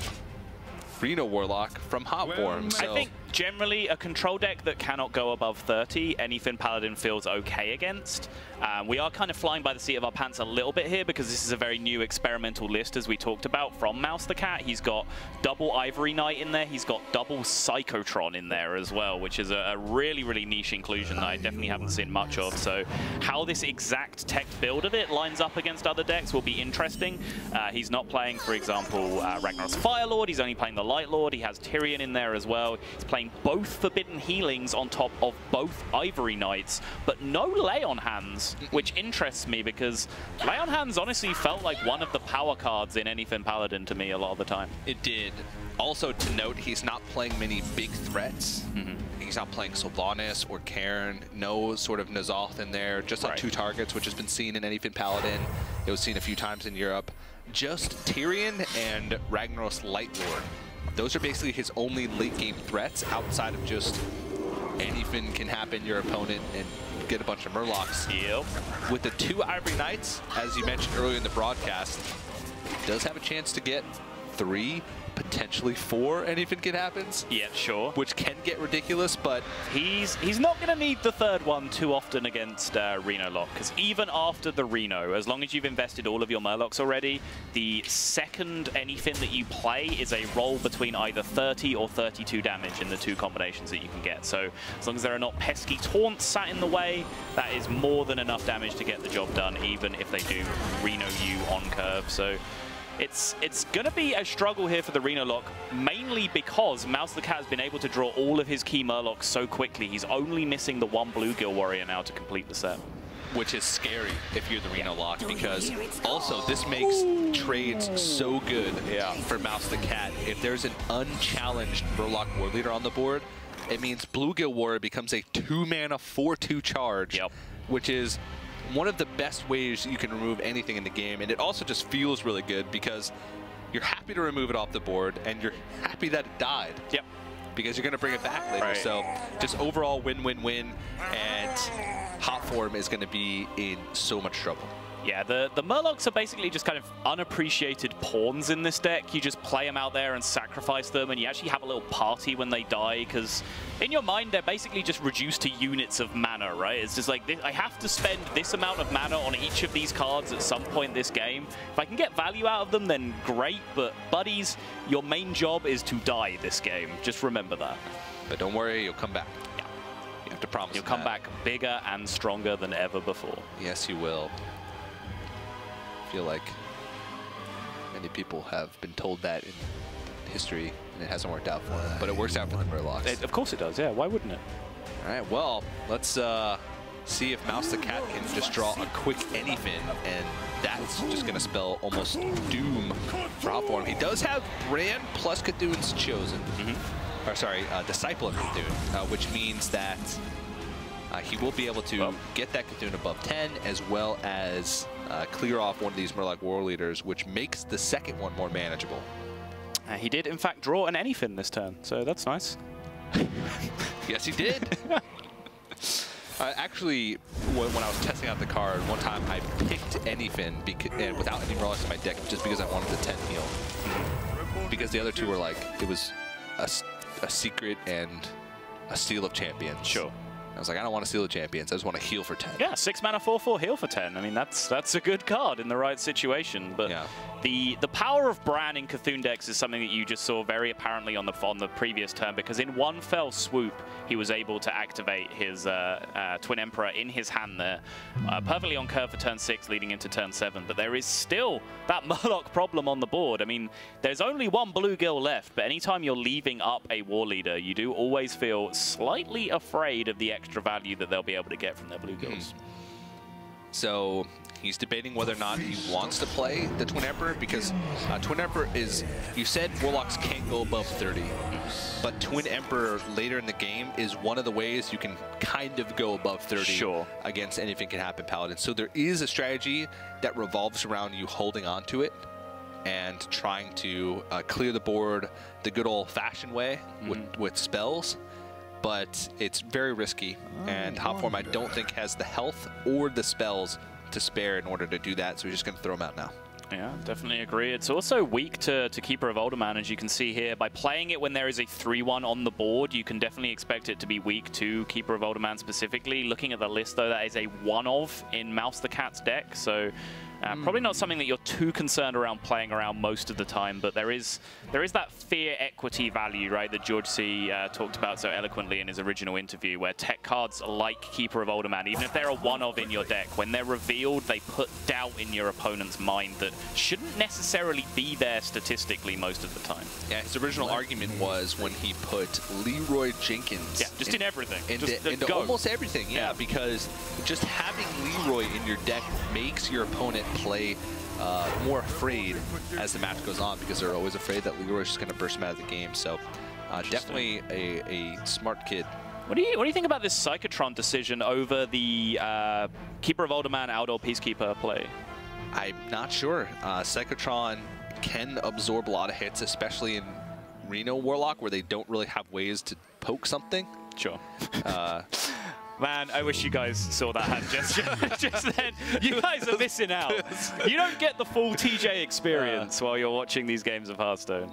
Reno Warlock from Hot Form. So. I think generally a control deck that cannot go above thirty, anything Paladin feels okay against. Um, we are kind of flying by the seat of our pants a little bit here because this is a very new experimental list, as we talked about, from Mouse the Cat. He's got double Ivory Knight in there. He's got double Psychotron in there as well, which is a, a really, really niche inclusion that I definitely haven't seen much of. So how this exact tech build of it lines up against other decks will be interesting. Uh, he's not playing, for example, uh, Ragnaros Firelord. He's only playing the Light Lord. He has Tyrion in there as well. He's playing both Forbidden Healings on top of both Ivory Knights, but no Lay on Hands, which interests me because Lay on Hands honestly felt like one of the power cards in anything Paladin to me a lot of the time. It did. Also to note, he's not playing many big threats. Mm-hmm. He's not playing Sylvanas or Cairn, no sort of N'Zoth in there, just on right. two targets, which has been seen in anything Paladin. It was seen a few times in Europe. Just Tyrion and Ragnaros Light Lord. Those are basically his only late game threats outside of just anything can happen your opponent and get a bunch of Murlocs. Yep. With the two Ivory Knights, as you mentioned earlier in the broadcast, does have a chance to get three, potentially four anything can happens. Yeah, sure. Which can get ridiculous, but he's he's not going to need the third one too often against uh, Reno Lock, because even after the Reno, as long as you've invested all of your Murlocs already, the second anything that you play is a roll between either thirty or thirty-two damage in the two combinations that you can get. So as long as there are not pesky taunts sat in the way, that is more than enough damage to get the job done, even if they do Reno you on curve. So It's it's going to be a struggle here for the Reno Lock, mainly because Mouse the Cat has been able to draw all of his key Murlocs so quickly. He's only missing the one Bluegill Warrior now to complete the set. Which is scary if you're the Reno Lock, because also this makes Ooh. trades so good yeah. for Mouse the Cat. If there's an unchallenged Murloc War Leader on the board, it means Bluegill Warrior becomes a two-mana four two charge, yep. which is one of the best ways you can remove anything in the game, and it also just feels really good because you're happy to remove it off the board and you're happy that it died. Yep. because you're going to bring it back later. Right. So just overall win-win-win, and Hot Form is going to be in so much trouble. Yeah, the, the Murlocs are basically just kind of unappreciated pawns in this deck. You just play them out there and sacrifice them, and you actually have a little party when they die, because in your mind, they're basically just reduced to units of mana, right? It's just like, this, I have to spend this amount of mana on each of these cards at some point this game. If I can get value out of them, then great, but buddies, your main job is to die this game. Just remember that. But don't worry, you'll come back. Yeah. You have to promise You'll come that. back bigger and stronger than ever before. Yes, you will. I feel like many people have been told that in history, and it hasn't worked out for them. But it works out for the Murlocs. It, of course it does, yeah. Why wouldn't it? All right, well, let's uh, see if Mouse the Cat can just draw a quick anyfin, and that's just going to spell almost doom for Hot Form. He does have Brand plus Cthulhu's Chosen. Mm-hmm. Or sorry, uh, Disciple of Cthulhu, uh, which means that uh, he will be able to well, get that Cthulhu above ten, as well as uh, clear off one of these Murloc War Leaders, which makes the second one more manageable. Uh, he did, in fact, draw an anyfin this turn, so that's nice. Yes, he did. uh, actually, when, when I was testing out the card, one time I picked anyfin and without any Murlocs in my deck, just because I wanted the ten heal. Mm-hmm. Because the other two were like, it was a, a secret and a Seal of Champions. Sure. I was like, I don't want to Seal of Champions. I just want to heal for ten. Yeah, six mana, four four heal for ten. I mean, that's that's a good card in the right situation. But yeah. the the power of Bran in Cthulhu decks is something that you just saw very apparently on the on the previous turn, because in one fell swoop he was able to activate his uh, uh, Twin Emperor in his hand there, uh, perfectly on curve for turn six, leading into turn seven. But there is still that Murloc problem on the board. I mean, there's only one Bluegill left, but anytime you're leaving up a War Leader, you do always feel slightly afraid of the extra value that they'll be able to get from their Bluegills. Mm. So he's debating whether or not he wants to play the Twin Emperor, because uh, Twin Emperor is, you said Warlocks can't go above thirty, but Twin Emperor later in the game is one of the ways you can kind of go above thirty sure. against Anything Can Happen Paladin. So there is a strategy that revolves around you holding on to it and trying to uh, clear the board the good old-fashioned way mm-hmm. with, with spells. But it's very risky, oh, and Hot Form I don't think has the health or the spells to spare in order to do that, so we're just going to throw him out now. Yeah, definitely agree. It's also weak to, to Keeper of Uldaman, as you can see here. By playing it when there is a three one on the board, you can definitely expect it to be weak to Keeper of Uldaman specifically. Looking at the list, though, that is a one-of in Mouse the Cat's deck, so uh, mm. probably not something that you're too concerned around playing around most of the time, but there is there is that fear equity value, right, that George C. Uh, talked about so eloquently in his original interview, where tech cards like Keeper of Uldaman, even if they're a one-of in your deck, when they're revealed, they put doubt in your opponent's mind that shouldn't necessarily be there statistically most of the time. Yeah, his original argument was when he put Leroy Jenkins. Yeah, just in, in everything. Into, just into almost everything, yeah, yeah, because just having Leroy in your deck makes your opponent play uh, more afraid as the match goes on, because they're always afraid that Leroy's just going to burst them out of the game. So uh, definitely a, a smart kid. What do you what do you think about this Psychotron decision over the uh, Keeper of Uldaman Outdoor Peacekeeper play? I'm not sure. Uh, Psychotron can absorb a lot of hits, especially in Reno Warlock, where they don't really have ways to poke something. Sure. Uh, Man, I wish you guys saw that hand gesture just then. You guys are missing out. You don't get the full T J experience uh, while you're watching these games of Hearthstone.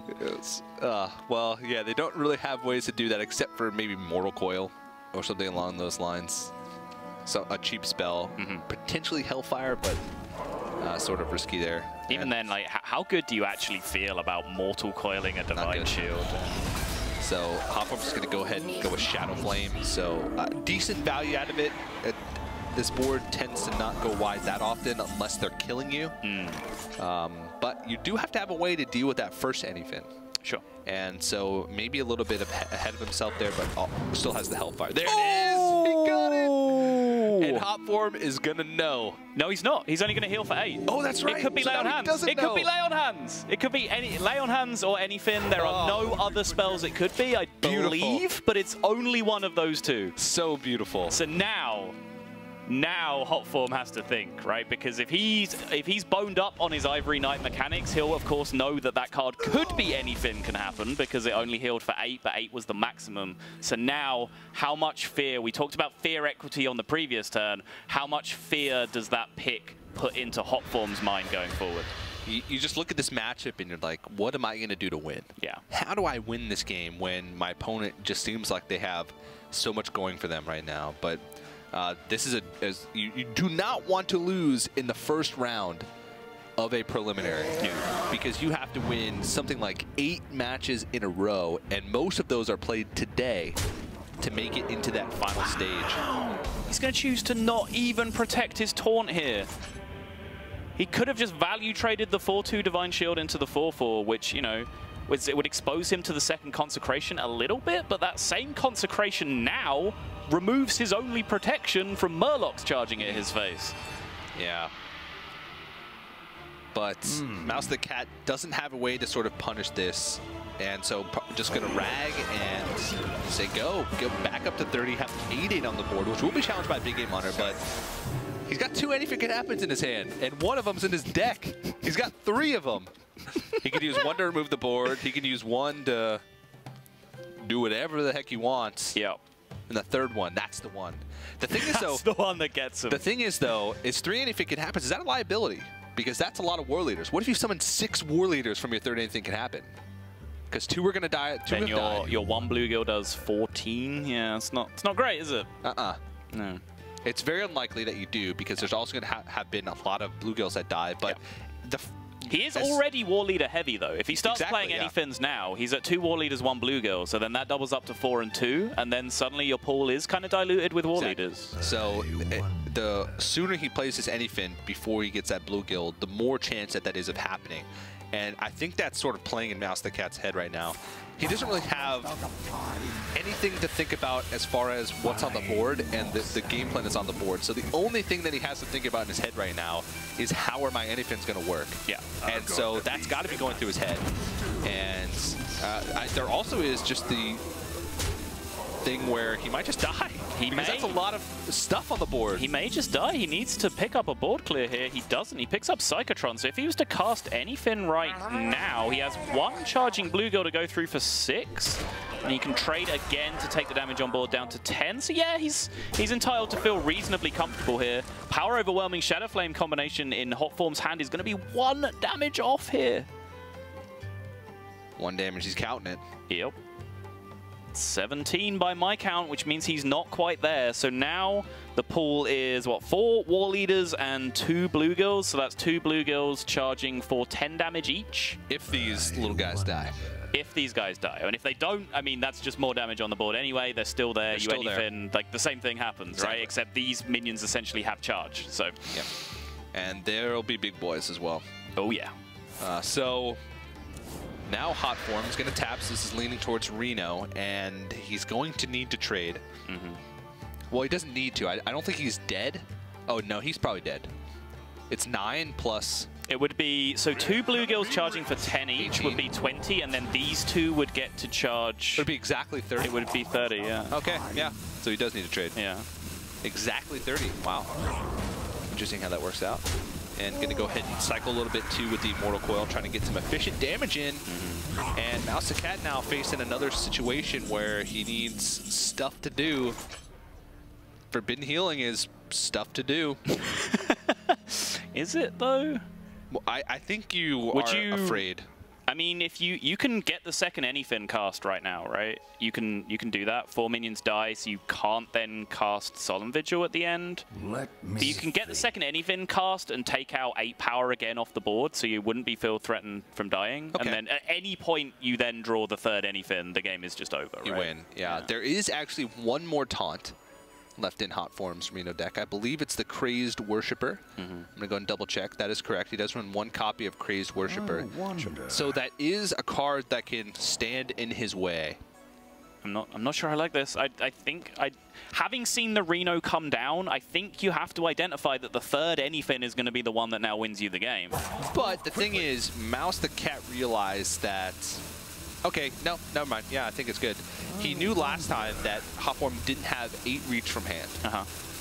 Uh, well, yeah, they don't really have ways to do that except for maybe Mortal Coil or something along those lines. So a cheap spell, mm-hmm. potentially Hellfire, but uh, sort of risky there. Even and then, like, how good do you actually feel about Mortal Coiling a Divine Shield? So Hot Form's just going to go ahead and go with Shadow Flame. So uh, decent value out of it. it. This board tends to not go wide that often unless they're killing you. Mm. Um, but you do have to have a way to deal with that first Anyfin. Sure. And so maybe a little bit of ahead of himself there, but oh, still has the Hellfire. There oh! it is! He got it! And Hot Form is going to know. No, he's not. He's only going to heal for eight. Oh, that's right. It could be so Lay on Hands. It know. could be Lay on Hands. It could be any Lay on Hands or Anyfin. There are oh. no other spells it could be, I Beautiful. believe, but it's only one of those two. So beautiful. So now, now Hotform has to think, right? Because if he's if he's boned up on his Ivory Knight mechanics, he'll of course know that that card could be anything can happen because it only healed for eight, but eight was the maximum. So now, how much fear? We talked about fear equity on the previous turn. How much fear does that pick put into Hotform's mind going forward? You, you just look at this matchup and you're like, what am I going to do to win? Yeah. How do I win this game when my opponent just seems like they have so much going for them right now? But uh, this is a as you, you do not want to lose in the first round of a preliminary Yeah. because you have to win something like eight matches in a row, and most of those are played today to make it into that final stage. He's going to choose to not even protect his taunt here. He could have just value traded the four two Divine Shield into the four four, which, you know, was, it would expose him to the second Consecration a little bit, but that same Consecration now removes his only protection from Murlocs charging at his face. Yeah. But mm. Mouse the Cat doesn't have a way to sort of punish this. And so just going to rag and say go. Go back up to thirty, have eight eight on the board, which will be challenged by Big Game Hunter, but he's got two Anything Can Happens in his hand, and one of them's in his deck. He's got three of them. He can use one to remove the board. He can use one to do whatever the heck he wants. Yep. And the third one, that's the one. The thing is, though, that's the one that gets him. The thing is, though, is three Anything Can Happen. Is that a liability? Because that's a lot of War Leaders. What if you summon six War Leaders from your third Anything Can Happen? Because two are going to die. Two then have your died. your one bluegill does fourteen. Yeah, it's not it's not great, is it? Uh-uh. No. It's very unlikely that you do because there's also going to ha have been a lot of bluegills that die. But yeah. the he is already War Leader heavy though. If he starts exactly, playing yeah. any Fins now, he's at two War Leaders, one bluegill. So then that doubles up to four and two, and then suddenly your pool is kind of diluted with War exactly. Leaders. So it, the sooner he plays his Anyfin before he gets that bluegill, the more chance that that is of happening. And I think that's sort of playing in Mouse the Cat's head right now. He doesn't really have anything to think about as far as what's on the board and the, the game plan that's on the board. So the only thing that he has to think about in his head right now is how are my Anyfins going to work? Yeah. And so that's got to be going through his head. And uh, I, there also is just the thing where he might just die. He because may. that's a lot of stuff on the board. He may just die. He needs to pick up a board clear here. He doesn't. He picks up Psychotron. So if he was to cast Anyfin right now, he has one charging bluegill to go through for six. And he can trade again to take the damage on board down to ten. So yeah, he's he's entitled to feel reasonably comfortable here. Power Overwhelming Shadow Flame combination in Hotform's hand is going to be one damage off here. One damage. He's counting it. Yep. seventeen by my count, which means he's not quite there. So now the pool is, what, four War Leaders and two Bluegills. So that's two Bluegills charging for ten damage each. If these little guys die. If these guys die. And if they don't, I mean, that's just more damage on the board anyway. They're still there. They're you still anything, like, the same thing happens, exactly. right? Except these minions essentially have charge. So. Yep. And there'll be big boys as well. Oh, yeah. Uh, so... Now Hotform is going to tap, so this is leaning towards Reno, and he's going to need to trade. Mm-hmm. Well, he doesn't need to. I, I don't think he's dead. Oh, no, he's probably dead. It's nine plus... It would be, so two Bluegills charging for ten each eighteen. would be twenty, and then these two would get to charge... It would be exactly thirty. It would be thirty, yeah. Okay, yeah. So he does need to trade. Yeah. Exactly thirty. Wow. Interesting how that works out. And going to go ahead and cycle a little bit, too, with the Immortal Coil, trying to get some efficient damage in. Mm-hmm. And Mouse the Cat now facing another situation where he needs stuff to do. Forbidden Healing is stuff to do. Is it, though? Well, I, I think you Would are you... afraid. I mean, if you you can get the second Anyfin cast right now, right? You can you can do that. Four minions die, so you can't then cast Solemn Vigil at the end. Let me but you can get the second Anyfin cast and take out eight power again off the board, so you wouldn't be feel threatened from dying. Okay. And then at any point you then draw the third Anyfin, the game is just over. You right? win. Yeah. yeah. There is actually one more taunt left in Hotform's Reno deck. I believe it's the Crazed Worshipper. Mm-hmm. I'm going to go and double check. That is correct. He does run one copy of Crazed Worshipper. Oh, so that is a card that can stand in his way. I'm not I'm not sure I like this. I I think I having seen the Reno come down, I think you have to identify that the third Anyfin is going to be the one that now wins you the game. But the thing is, Mouse the Cat realized that okay, no, never mind. Yeah, I think it's good. He knew last time that Hotform didn't have eight reach from hand. Uh-huh.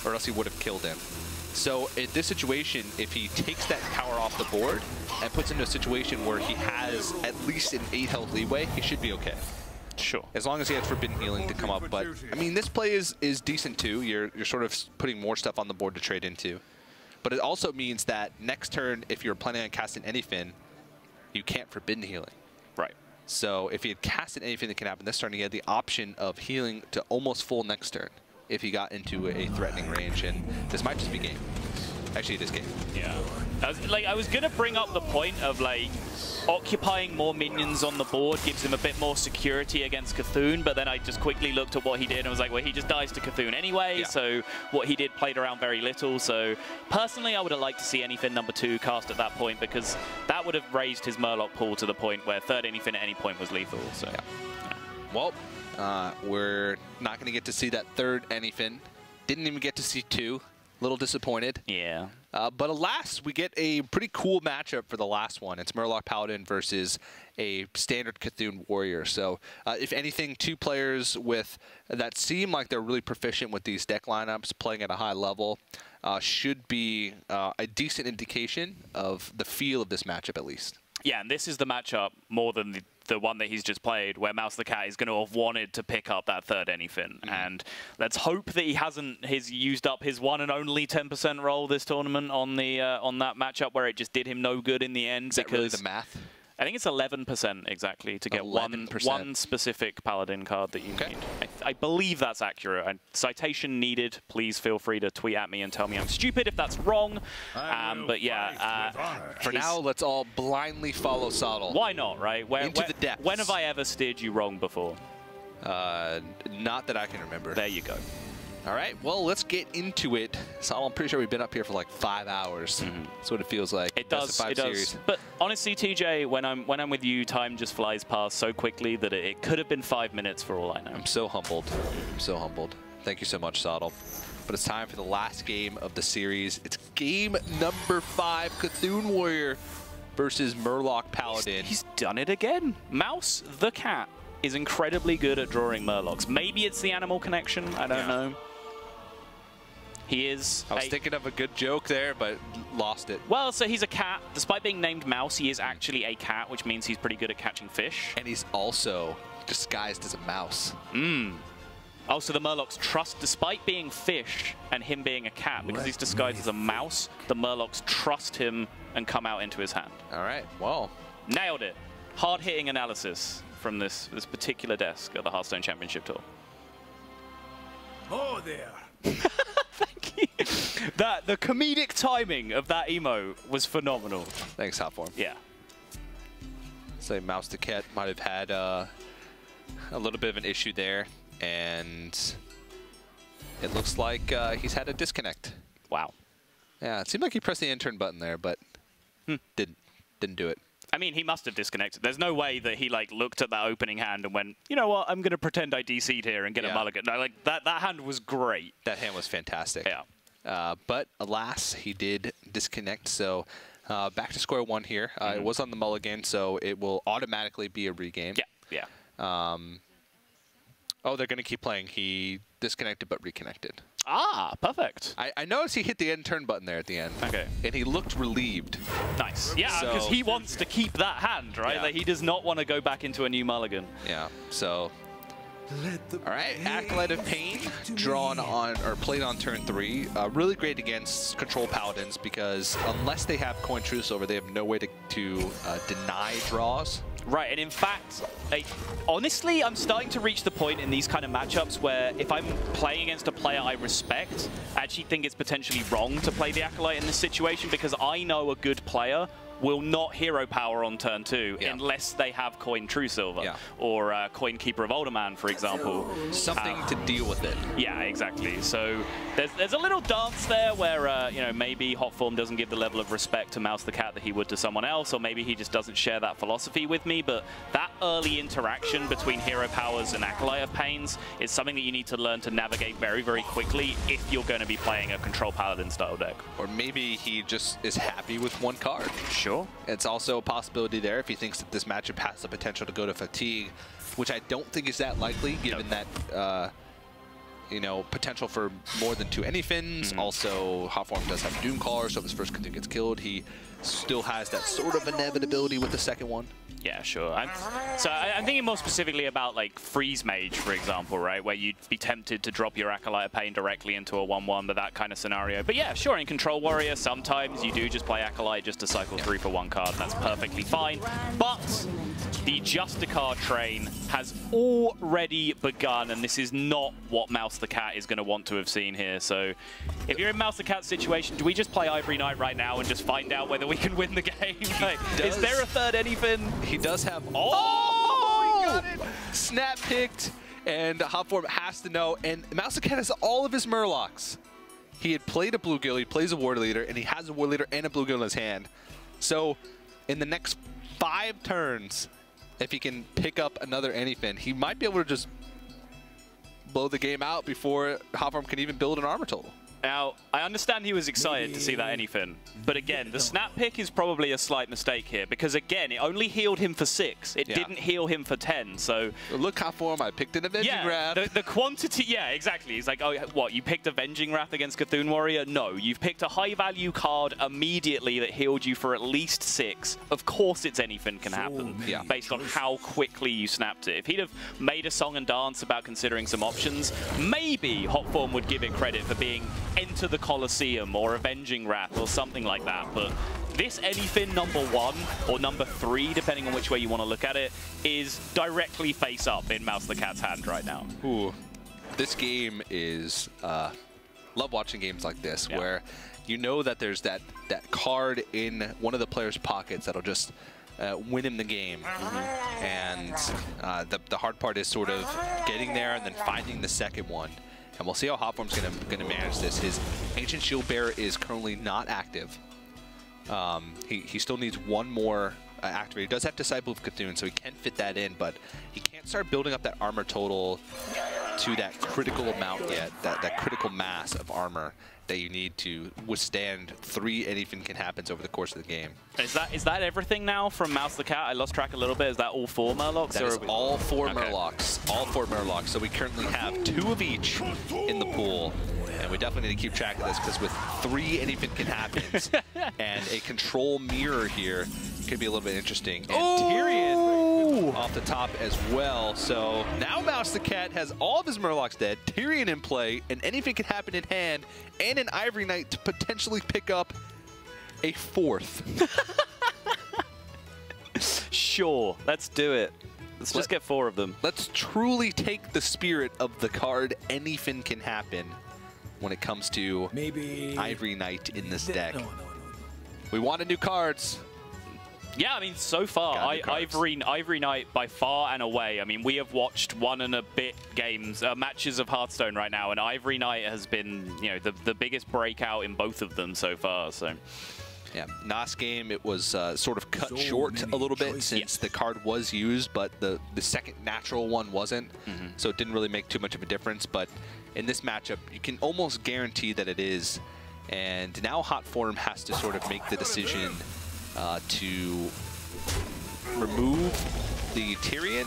or else he would have killed him. So in this situation, if he takes that power off the board and puts him in a situation where he has at least an eight health leeway, he should be okay. Sure. As long as he has Forbidden Healing to come up. But, I mean, this play is, is decent too. You're, you're sort of putting more stuff on the board to trade into. But it also means that next turn, if you're planning on casting anything, you can't Forbidden Healing. Right. So if he had casted anything that can happen this turn, he had the option of healing to almost full next turn if he got into a threatening range, and this might just be game. Actually, it is game. Yeah. I was, like, I was going to bring up the point of, like, occupying more minions on the board gives him a bit more security against Cthulhu, but then I just quickly looked at what he did and was like, well, he just dies to Cthulhu anyway, yeah. So what he did played around very little. So personally, I would have liked to see anything number two cast at that point, because that would have raised his Murloc pool to the point where third anything at any point was lethal. So, yeah. Yeah. Well, uh, we're not going to get to see that third anything. Didn't even get to see two. A little disappointed. Yeah. Uh, but alas, we get a pretty cool matchup for the last one. It's Murloc Paladin versus a standard Cthulhu Warrior. So uh, if anything, two players with that seem like they're really proficient with these deck lineups, playing at a high level, uh, should be uh, a decent indication of the feel of this matchup at least. Yeah, and this is the matchup more than the, the one that he's just played, where Mouse the Cat is going to have wanted to pick up that third anything. Mm-hmm. And let's hope that he hasn't his used up his one and only ten percent roll this tournament on the uh, on that matchup where it just did him no good in the end. Is that because really the math? I think it's eleven percent exactly to get one, one specific Paladin card that you okay. need. I, I believe that's accurate. I, citation needed. Please feel free to tweet at me and tell me I'm stupid if that's wrong. Um, but yeah. Uh, For now, let's all blindly follow Sottle. Why not, right? Where, Into where, the depths. When have I ever steered you wrong before? Uh, not that I can remember. There you go. All right, well, let's get into it. So I'm pretty sure we've been up here for like five hours. Mm-hmm. That's what it feels like. It does, it does. But honestly, T J, when I'm when I'm with you, time just flies past so quickly that it, it could have been five minutes for all I know. I'm so humbled. I'm so humbled. Thank you so much, Sottle. But it's time for the last game of the series. It's game number five, Cthulhu Warrior versus Murloc Paladin. He's, he's done it again. Mouse the Cat is incredibly good at drawing Murlocs. Maybe it's the animal connection. I don't yeah. know. He is. I was a, thinking of a good joke there, but lost it. Well, so he's a cat. Despite being named Mouse, he is actually a cat, which means he's pretty good at catching fish. And he's also disguised as a mouse. Mm. Oh, so the Murlocs trust, despite being fish and him being a cat, because he's disguised as a mouse, the Murlocs trust him and come out into his hand. All right, well. Nailed it. Hard-hitting analysis from this, this particular desk at the Hearthstone Championship Tour. Oh, there. Thank you. That, the comedic timing of that emo was phenomenal. Thanks, Hotform. Yeah. So Mouse the Cat might have had uh, a little bit of an issue there, and it looks like uh, he's had a disconnect. Wow. Yeah, it seemed like he pressed the intern button there, but hmm. didn't didn't do it. I mean, he must have disconnected. There's no way that he like looked at that opening hand and went, you know what, I'm going to pretend I D C'd here and get yeah. a mulligan. No, like that, that hand was great. That hand was fantastic. Yeah. Uh, but alas, he did disconnect. So uh, back to square one here. Uh, mm-hmm. It was on the mulligan, so it will automatically be a regame. Yeah, yeah. Um, oh, they're going to keep playing. He disconnected but reconnected. Ah, perfect. I, I noticed he hit the end turn button there at the end. Okay. And he looked relieved. Nice. Yeah, because so, he wants to keep that hand, right? Yeah. Like, he does not want to go back into a new mulligan. Yeah, so... All right, Acolyte of Pain, drawn on, or played on turn three. Uh, really great against Control Paladins because unless they have Coin Truce over, they have no way to, to uh, deny draws. Right, and in fact, like, honestly, I'm starting to reach the point in these kind of matchups where if I'm playing against a player I respect, I actually think it's potentially wrong to play the Acolyte in this situation because I know a good player will not hero power on turn two yeah. unless they have Coin True Silver yeah. or uh, Coin Keeper of Alderman, for example. Something uh, to deal with it. Yeah, exactly. So there's there's a little dance there where uh, you know, maybe Hotform doesn't give the level of respect to Mouse the Cat that he would to someone else, or maybe he just doesn't share that philosophy with me. But that early interaction between hero powers and Acolyte of Pains is something that you need to learn to navigate very, very quickly if you're going to be playing a Control Paladin style deck. Or maybe he just is happy with one card. Sure. It's also a possibility there if he thinks that this matchup has the potential to go to fatigue, which I don't think is that likely, given nope. that uh, you know, potential for more than two Anyfins. Mm-hmm. Also, Hotform does have Doomcaller, so if his first Cthulhu gets killed, he still has that sort of inevitability with the second one. Yeah, sure. I'm, so I, I'm thinking more specifically about like Freeze Mage, for example, right? Where you'd be tempted to drop your Acolyte of Pain directly into a one one, but that kind of scenario. But yeah, sure, in Control Warrior, sometimes you do just play Acolyte just to cycle through for one card. That's perfectly fine. But the Justicar train has already begun, and this is not what Mouse the Cat is going to want to have seen here. So if you're in Mouse the Cat's situation, do we just play Ivory Knight right now and just find out whether we can win the game? Like, is there a third Anyfin? He does have... Oh! oh he got it! Snap picked, and Hotform has to know. And Mouse the Cat has all of his Murlocs. He had played a Bluegill, he plays a War Leader, and he has a War Leader and a Bluegill in his hand. So in the next five turns, if he can pick up another Anyfin, he might be able to just blow the game out before Hotform can even build an armor total. Now, I understand he was excited Maybe. to see that Anyfin, but again, the snap pick is probably a slight mistake here, because again, it only healed him for six. It yeah. didn't heal him for ten, so... Look, Hotform, I picked an Avenging yeah, Wrath. The, the quantity, yeah, exactly. He's like, oh, what, you picked Avenging Wrath against Cthulhu Warrior? No, you've picked a high-value card immediately that healed you for at least six. Of course it's Anyfin can happen, so yeah. based on how quickly you snapped it. If he'd have made a song and dance about considering some options, maybe Hotform would give it credit for being Enter the Colosseum or Avenging Wrath or something like that, but this Anyfin number one or number three, depending on which way you want to look at it, is directly face up in Mouse the Cat's hand right now. Ooh, this game is uh, love watching games like this yeah. where you know that there's that that card in one of the player's pockets that'll just uh, win him the game, mm-hmm. and uh, the the hard part is sort of getting there and then finding the second one. And we'll see how Hotform's gonna gonna manage this. His Ancient Shield Bearer is currently not active. Um, he he still needs one more uh, activator. He does have Disciple of Cthulhu, so he can fit that in, but he can't start building up that armor total to that critical amount yet. That that critical mass of armor that you need to withstand three Anyfin can happens over the course of the game. Is that is that everything now from Mouse the Cat? I lost track a little bit. Is that all four Murlocs? That is we... all four okay. Murlocs. All four Murlocs. So we currently have two of each in the pool. And we definitely need to keep track of this, because with three Anyfin can happens and a control mirror here could be a little bit interesting. And oh! Tyrion off the top as well. So now Mouse the Cat has all of his Murlocs dead, Tyrion in play, and Anyfin can happen in hand, and an Ivory Knight to potentially pick up a fourth. Sure, let's do it. Let's just Let, get four of them. Let's truly take the spirit of the card Anyfin can happen when it comes to maybe Ivory Knight in this deck. No, no, no, no. We wanted new cards. Yeah, I mean, so far, I, Ivory, Ivory Knight by far and away. I mean, we have watched one and a bit games, uh, matches of Hearthstone right now, and Ivory Knight has been, you know, the, the biggest breakout in both of them so far, so... Yeah, last game it was uh, sort of cut so short a little bit choices. since the card was used, but the, the second natural one wasn't, mm-hmm. so it didn't really make too much of a difference. But in this matchup, you can almost guarantee that it is. And now Hotform has to sort of make the decision uh, to remove the Tyrion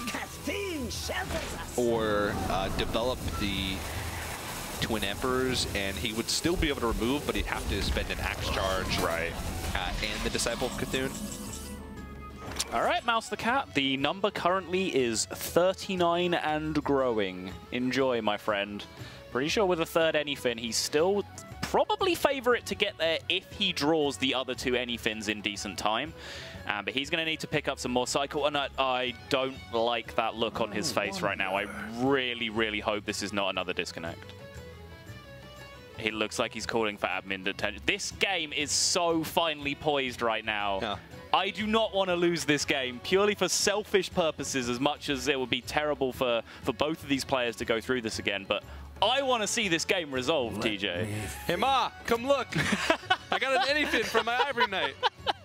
or uh, develop the Twin Emperors, and he would still be able to remove, but he'd have to spend an Axe Charge. Right. Uh, and the Disciple of Cthulhu. All right, Mouse the Cat. The number currently is thirty-nine and growing. Enjoy, my friend. Pretty sure with a third Anyfin, he's still probably favorite to get there if he draws the other two Anyfins in decent time. Um, but he's going to need to pick up some more cycle, and I, I don't like that look on his face right now. I really, really hope this is not another disconnect. He looks like he's calling for admin detention. This game is so finely poised right now. Yeah. I do not want to lose this game purely for selfish purposes, as much as it would be terrible for, for both of these players to go through this again. But I want to see this game resolved, T J. Hey, Ma, come look. I got an Anyfin from my Ivory Knight.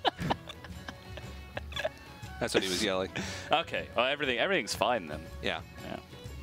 That's what he was yelling. Okay, well, everything, everything's fine then. Yeah. Yeah.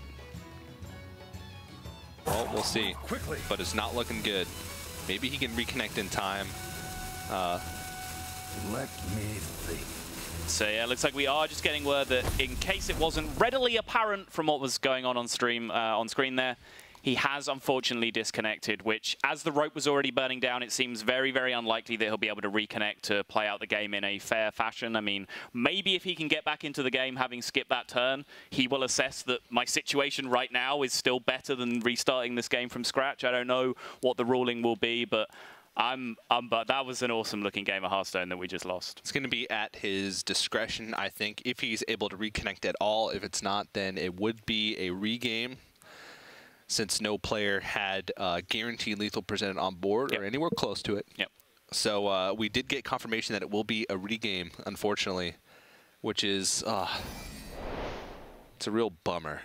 Well, we'll see. Quickly. But it's not looking good. Maybe he can reconnect in time. Uh, Let me think. So yeah, looks like we are just getting word that in case it wasn't readily apparent from what was going on on stream, uh, on screen there, he has unfortunately disconnected, which, as the rope was already burning down, it seems very, very unlikely that he'll be able to reconnect to play out the game in a fair fashion. I mean, maybe if he can get back into the game having skipped that turn, he will assess that my situation right now is still better than restarting this game from scratch. I don't know what the ruling will be, but I'm, I'm, but that was an awesome looking game of Hearthstone that we just lost. It's going to be at his discretion, I think, if he's able to reconnect at all. If it's not, then it would be a regame, since no player had uh, guaranteed lethal presented on board Yep. or anywhere close to it. Yep. So uh, we did get confirmation that it will be a regame, unfortunately, which is uh, it's a real bummer.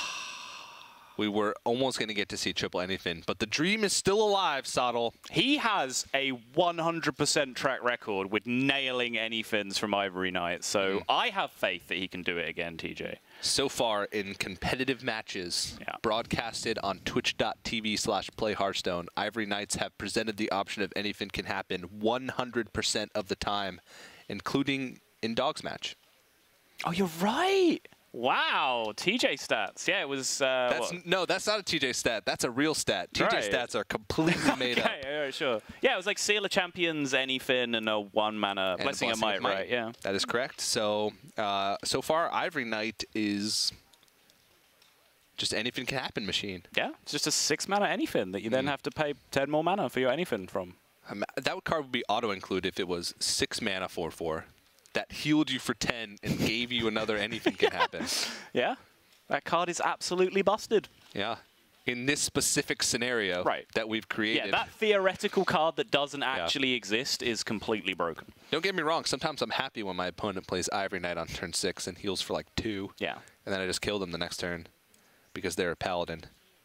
We were almost going to get to see Triple Anyfin, but the dream is still alive, Sottle. He has a one hundred percent track record with nailing any fins from Ivory Knight, so Mm. I have faith that he can do it again, T J. So far in competitive matches Yeah. broadcasted on twitch.tv slash play Hearthstone, Ivory Knights have presented the option of anything can happen one hundred percent of the time, including in Dogs match. Oh, you're right. Wow, T J stats. Yeah, it was. Uh, That's what? no, that's not a T J stat. That's a real stat. T J Right. stats are completely made okay, up. yeah, sure. Yeah, it was like Seal of Champions, Anyfin, and a one mana And Blessing, of Might, right? Yeah. That is correct. So, uh, so far, Ivory Knight is just anything can happen machine. Yeah, it's just a six mana Anyfin that you Hmm. then have to pay ten more mana for your Anyfin from. Um, that card would be auto-include if it was six mana four four. That healed you for ten and gave you another anything can happen. Yeah, that card is absolutely busted. Yeah. In this specific scenario Right. that we've created. Yeah, that theoretical card that doesn't actually exist is completely broken. Don't get me wrong. Sometimes I'm happy when my opponent plays Ivory Knight on turn six and heals for like two. Yeah. And then I just kill them the next turn because they're a paladin.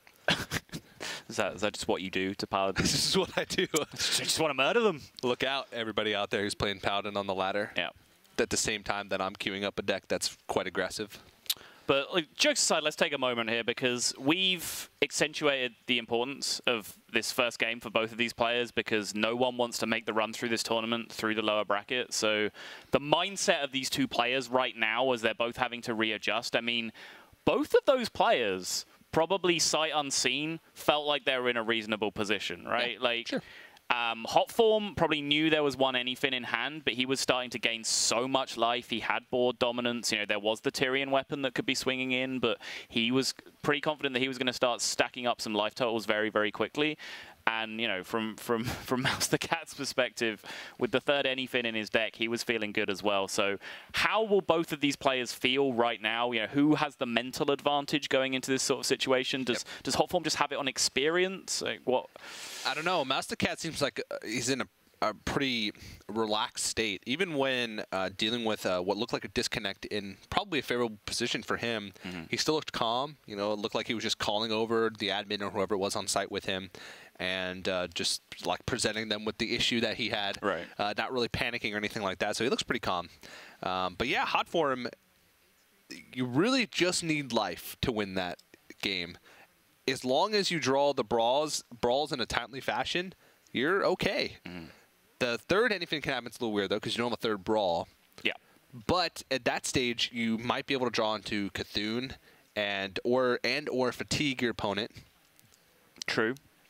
Is that, is that just what you do to paladins? This is what I do. You just want to murder them. Look out, everybody out there who's playing paladin on the ladder. Yeah. At the same time that I'm queuing up a deck that's quite aggressive. But like, jokes aside, let's take a moment here because we've accentuated the importance of this first game for both of these players because no one wants to make the run through this tournament through the lower bracket. So the mindset of these two players right now as they're both having to readjust, I mean, both of those players probably sight unseen felt like they were in a reasonable position, right? Yeah, like. sure. Um, Hotform probably knew there was one anything in hand, but he was starting to gain so much life. He had board dominance. You know, there was the Tyrion weapon that could be swinging in, but he was pretty confident that he was going to start stacking up some life totals very, very quickly. And, you know, from from from Mouse the Cat's perspective, with the third anything in his deck, he was feeling good as well. So how will both of these players feel right now? You know, who has the mental advantage going into this sort of situation? Does Yep. does Hotform just have it on experience? Like, what? I don't know. Master Cat seems like uh, he's in a, a pretty relaxed state. Even when uh, dealing with uh, what looked like a disconnect in probably a favorable position for him, Mm-hmm. he still looked calm. You know, it looked like he was just calling over the admin or whoever was on site with him and uh, just like presenting them with the issue that he had. Right. Uh, not really panicking or anything like that. So he looks pretty calm. Um, but yeah, hot for him. You really just need life to win that game. As long as you draw the brawls, brawls in a timely fashion, you're okay. Mm-hmm. The third anything can happen. It's a little weird though because you don't have a third brawl. Yeah. But at that stage, you might be able to draw into Cthulhu and or and or fatigue your opponent, True.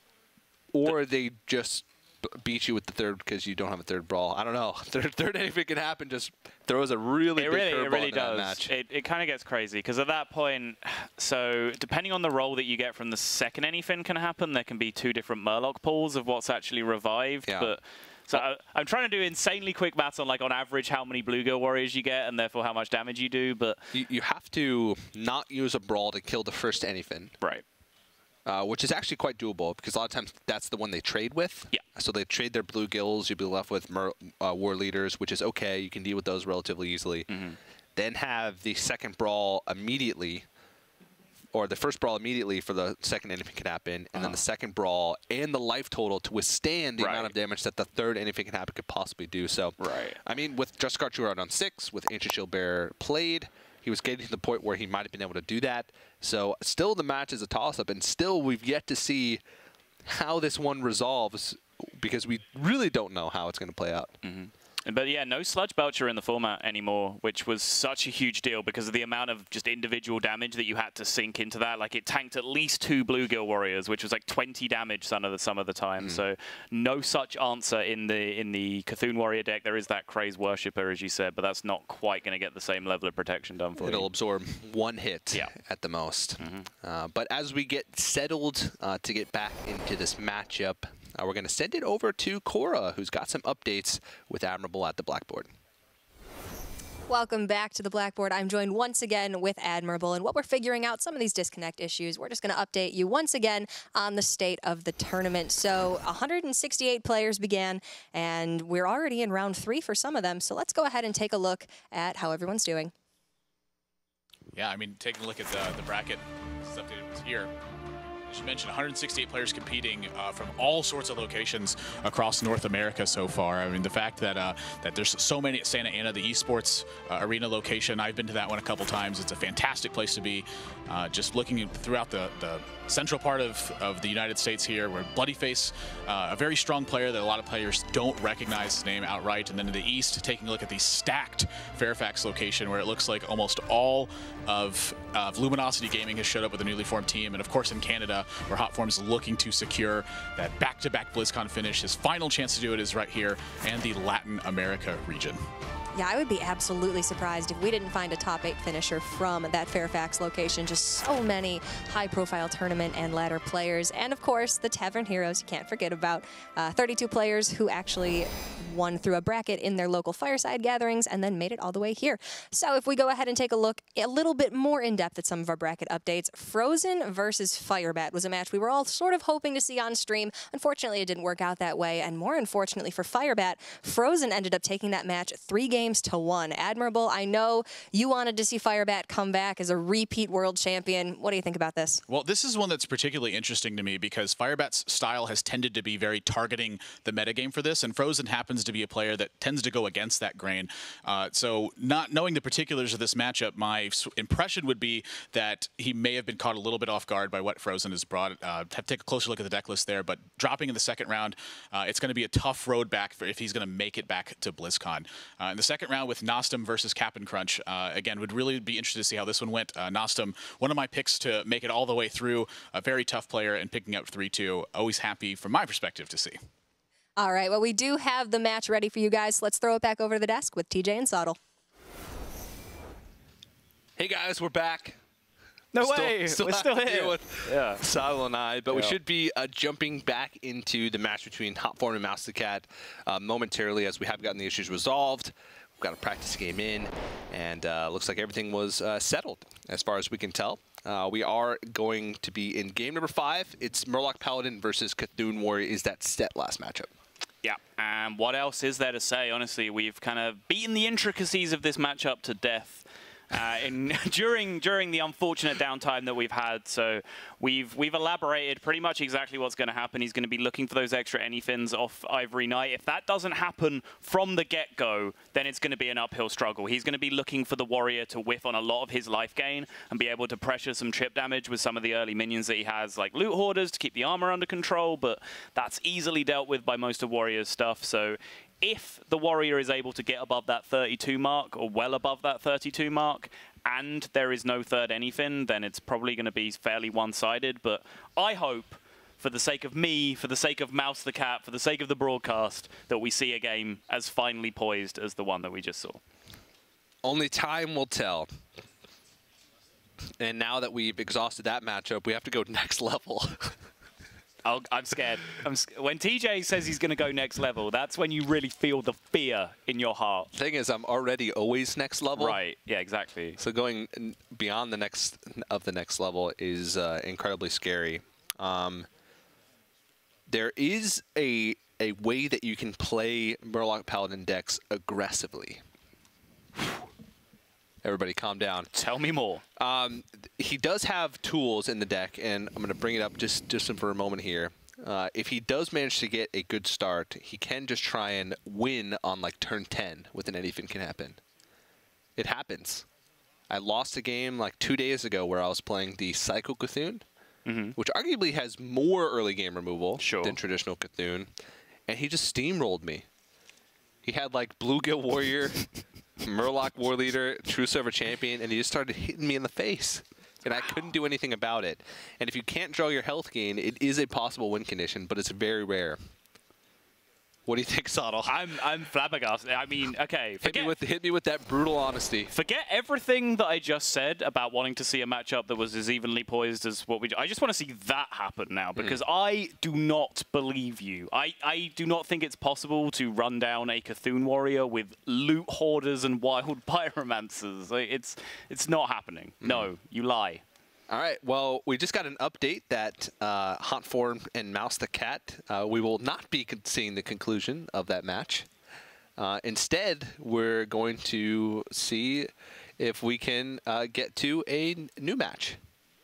or they just b- beat you with the third because you don't have a third brawl. I don't know. Third, third anything can happen. Just throws a really It big really, it curveball really into that does. match. It, it kind of gets crazy because at that point, so depending on the roll that you get from the second anything can happen, there can be two different Murloc pools of what's actually revived. Yeah. But so I, I'm trying to do insanely quick maths on like on average how many Bluegill Warriors you get and therefore how much damage you do. But You, you have to not use a brawl to kill the first anything. right. Uh, which is actually quite doable because a lot of times that's the one they trade with. Yeah. So they trade their blue gills. You'll be left with mer uh, war leaders, which is okay. You can deal with those relatively easily. Mm-hmm. Then have the second brawl immediately, or the first brawl immediately for the second anything can happen, and Uh-huh. then the second brawl and the life total to withstand the Right. amount of damage that the third anything can happen could possibly do. So, Right. I mean, with Just Scar out on six, with Ancient Shield Bearer played, he was getting to the point where he might have been able to do that. So still the match is a toss-up, and still we've yet to see how this one resolves because we really don't know how it's going to play out. Mm-hmm. But yeah, no Sludge Belcher in the format anymore, which was such a huge deal because of the amount of just individual damage that you had to sink into that. Like, it tanked at least two Bluegill Warriors, which was like twenty damage some of the some of the time. Mm. So no such answer in the in the Cthulhu Warrior deck. There is that Craze Worshipper, as you said, but that's not quite going to get the same level of protection done for It'll you. absorb one hit yeah. at the most. Mm-hmm. uh, but as we get settled uh, to get back into this matchup, Uh, we're going to send it over to Cora, who's got some updates with Admirable at the Blackboard. Welcome back to the Blackboard. I'm joined once again with Admirable, and what we're figuring out some of these disconnect issues. We're just going to update you once again on the state of the tournament. So one hundred sixty-eight players began, and we're already in round three for some of them. So let's go ahead and take a look at how everyone's doing. Yeah, I mean, taking a look at the, the bracket, this is updated here. As you mentioned, one hundred sixty-eight players competing uh, from all sorts of locations across North America so far. I mean, the fact that uh, that there's so many at Santa Ana, the esports uh, arena location, I've been to that one a couple times. It's a fantastic place to be. Uh, just looking throughout the, the central part of, of the United States here, where Bloodyface, uh, a very strong player that a lot of players don't recognize his name outright. And then to the east, taking a look at the stacked Fairfax location, where it looks like almost all of, of Luminosity Gaming has showed up with a newly formed team. And of course in Canada, where Hotform's looking to secure that back-to-back BlizzCon finish. His final chance to do it is right here, and the Latin America region. Yeah, I would be absolutely surprised if we didn't find a top eight finisher from that Fairfax location. Just so many high-profile tournament and ladder players. And, of course, the Tavern Heroes you can't forget about. Uh, thirty-two players who actually won through a bracket in their local fireside gatherings and then made it all the way here. So if we go ahead and take a look a little bit more in-depth at some of our bracket updates, Frozen versus Firebat was a match we were all sort of hoping to see on stream. Unfortunately, it didn't work out that way. And more unfortunately for Firebat, Frozen ended up taking that match three games to one. Admirable, I know you wanted to see Firebat come back as a repeat world champion. What do you think about this? Well, this is one that's particularly interesting to me because Firebat's style has tended to be very targeting the metagame for this, and Frozen happens to be a player that tends to go against that grain. Uh, so not knowing the particulars of this matchup, my impression would be that he may have been caught a little bit off guard by what Frozen has brought. Uh, have to take a closer look at the deck list there, but dropping in the second round, uh, it's going to be a tough road back for if he's going to make it back to BlizzCon. Uh, in the second round with Nostum versus Cap'n Crunch, uh, again, would really be interested to see how this one went. Uh, Nostum, one of my picks to make it all the way through, a very tough player, and picking up three two. Always happy, from my perspective, to see. All right, well, we do have the match ready for you guys. Let's throw it back over to the desk with T J and Sottle. Hey, guys, we're back. No still, way, still we're still here. With yeah. Sottle and I, but yeah. we should be uh, jumping back into the match between Hotform and Mousecat uh, momentarily, as we have gotten the issues resolved. We've got a practice game in, and uh, looks like everything was uh, settled as far as we can tell. Uh, we are going to be in game number five. It's Murloc Paladin versus Cthulhu Warrior. Is that set last matchup? Yeah, and what else is there to say? Honestly, we've kind of beaten the intricacies of this matchup to death. Uh, in during during the unfortunate downtime that we've had, so we've we've elaborated pretty much exactly what's going to happen. He's going to be looking for those extra anythins off Ivory Knight. If that doesn't happen from the get-go, then it's going to be an uphill struggle. He's going to be looking for the warrior to whiff on a lot of his life gain and be able to pressure some chip damage with some of the early minions that he has, like loot hoarders, to keep the armor under control. But that's easily dealt with by most of Warrior's stuff. So if the warrior is able to get above that thirty-two mark, or well above that thirty-two mark, and there is no third anything, then it's probably going to be fairly one-sided. But I hope, for the sake of me, for the sake of Mouse the Cat, for the sake of the broadcast, that we see a game as finely poised as the one that we just saw. Only time will tell. And now that we've exhausted that matchup, we have to go next level. I'll, I'm scared. I'm sc when T J says he's going to go next level, that's when you really feel the fear in your heart. Thing is, I'm already always next level. Right. Yeah, exactly. So going beyond the next of the next level is uh, incredibly scary. Um, there is a a way that you can play Murloc Paladin decks aggressively. Everybody calm down. Tell me more. Um, he does have tools in the deck, and I'm going to bring it up just, just for a moment here. Uh, if he does manage to get a good start, he can just try and win on like turn ten with an anything can happen. It happens. I lost a game like two days ago where I was playing the Psycho Cthulhu, mm-hmm. which arguably has more early game removal sure. than traditional Cthulhu, and he just steamrolled me. He had like Bluegill Warrior, Murloc War Leader, True Server Champion, and he just started hitting me in the face. And I couldn't do anything about it. And if you can't draw your health gain, it is a possible win condition, but it's very rare. What do you think, Sottle? I'm I'm flabbergasted. I mean, okay, hit forget, me with hit me with that brutal honesty. Forget everything that I just said about wanting to see a matchup that was as evenly poised as what we. I just want to see that happen now because mm. I do not believe you. I I do not think it's possible to run down a Cthulhu Warrior with loot hoarders and wild pyromancers. It's it's not happening. Mm. No, you lie. All right, well, we just got an update that uh, Hot Form and Mouse the Cat, uh, we will not be seeing the conclusion of that match. Uh, instead, we're going to see if we can uh, get to a new match.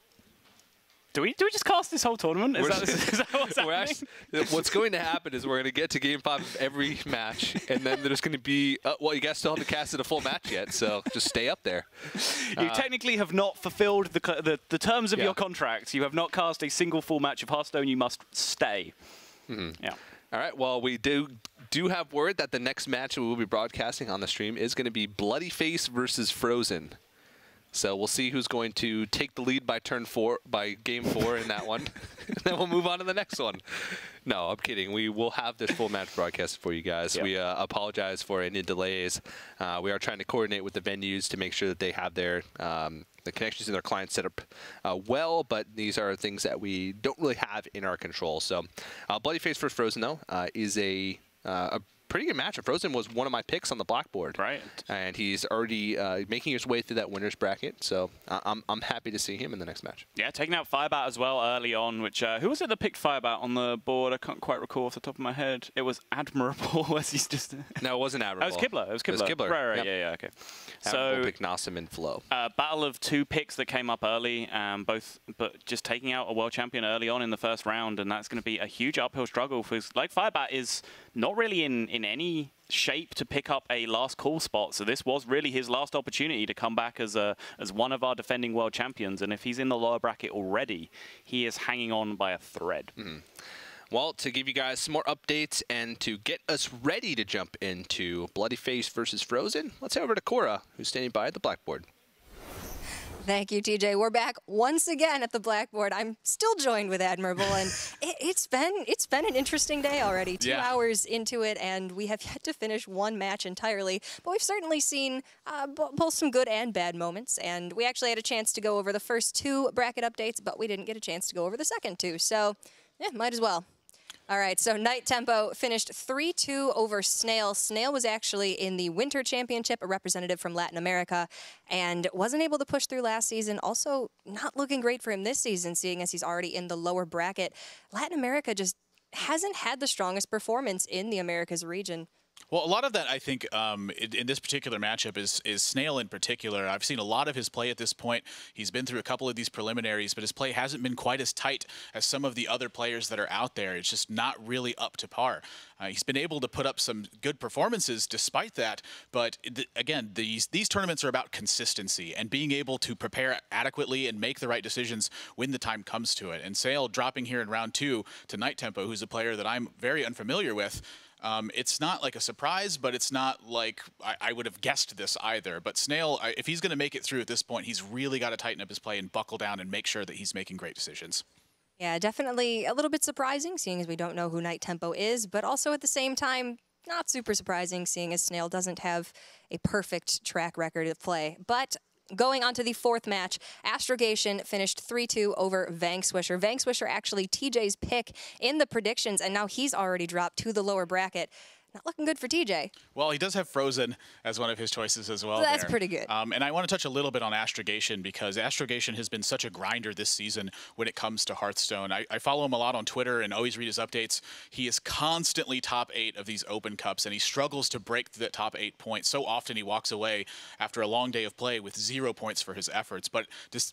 Do we do we just cast this whole tournament? Is, that, is that what's happening? Actually, what's going to happen is we're going to get to game five of every match, and then there's going to be uh, well, you guys still haven't casted a full match yet, so just stay up there. You uh, technically have not fulfilled the the, the terms of yeah. your contract. You have not cast a single full match of Hearthstone. You must stay. Mm-hmm. Yeah. All right. Well, we do do have word that the next match we will be broadcasting on the stream is going to be Bloody Face versus Frozen. So we'll see who's going to take the lead by turn four, by game four in that one. And then we'll move on to the next one. No, I'm kidding. We will have this full match broadcast for you guys. Yep. We uh, apologize for any delays. Uh, we are trying to coordinate with the venues to make sure that they have their um, the connections in their clients set up uh, well, but these are things that we don't really have in our control. So uh, Bloody Face versus Frozen, though, uh, is a, uh, a pretty good match. Frozen was one of my picks on the blackboard. Right. And he's already uh, making his way through that winner's bracket, so I'm, I'm happy to see him in the next match. Yeah, taking out Firebat as well early on, which, uh, who was it that picked Firebat on the board? I can't quite recall off the top of my head. It was Admirable, as he's just... No, it wasn't Admirable. Oh, it was Kibler. It was Kibler. It was Kibler. Right, right, yep. yeah, yeah, okay. Admirable so, picked Nassim and Flo. Uh, battle of two picks that came up early, um, both, but just taking out a world champion early on in the first round, and that's going to be a huge uphill struggle for, like, Firebat is not really in, in any shape to pick up a last call spot, so this was really his last opportunity to come back as a as one of our defending world champions, and if he's in the lower bracket already, he is hanging on by a thread. Mm-hmm. Well, to give you guys some more updates and to get us ready to jump into Bloody Face versus Frozen, let's head over to Cora, who's standing by at the blackboard. Thank you, T J. We're back once again at the blackboard. I'm still joined with Admirable, and it, it's been it's been an interesting day already. Two yeah. hours into it, and we have yet to finish one match entirely. But we've certainly seen uh, both some good and bad moments, and we actually had a chance to go over the first two bracket updates, but we didn't get a chance to go over the second two. So, yeah, might as well. All right, so Night Tempo finished three two over Snail. Snail was actually in the Winter Championship, a representative from Latin America, and wasn't able to push through last season. Also, not looking great for him this season, seeing as he's already in the lower bracket. Latin America just hasn't had the strongest performance in the Americas region. Well, a lot of that, I think, um, in, in this particular matchup is, is Snail in particular. I've seen a lot of his play at this point. He's been through a couple of these preliminaries, but his play hasn't been quite as tight as some of the other players that are out there. It's just not really up to par. Uh, he's been able to put up some good performances despite that, but th again, these, these tournaments are about consistency and being able to prepare adequately and make the right decisions when the time comes to it. And Snail dropping here in round two to Night Tempo, who's a player that I'm very unfamiliar with, Um, it's not like a surprise, but it's not like I, I would have guessed this either. But Snail, I, if he's going to make it through at this point, he's really got to tighten up his play and buckle down and make sure that he's making great decisions. Yeah, definitely a little bit surprising, seeing as we don't know who Night Tempo is, but also at the same time, not super surprising, seeing as Snail doesn't have a perfect track record of play. But going on to the fourth match, Astrogation finished three two over Vangswisher. Vangswisher actually T J's pick in the predictions, and now he's already dropped to the lower bracket. Not looking good for T J. Well, he does have Frozen as one of his choices as well. So that's there. pretty good. Um, and I want to touch a little bit on Astrogation because Astrogation has been such a grinder this season when it comes to Hearthstone. I, I follow him a lot on Twitter and always read his updates. He is constantly top eight of these Open Cups, and he struggles to break the top eight points. So often he walks away after a long day of play with zero points for his efforts. But just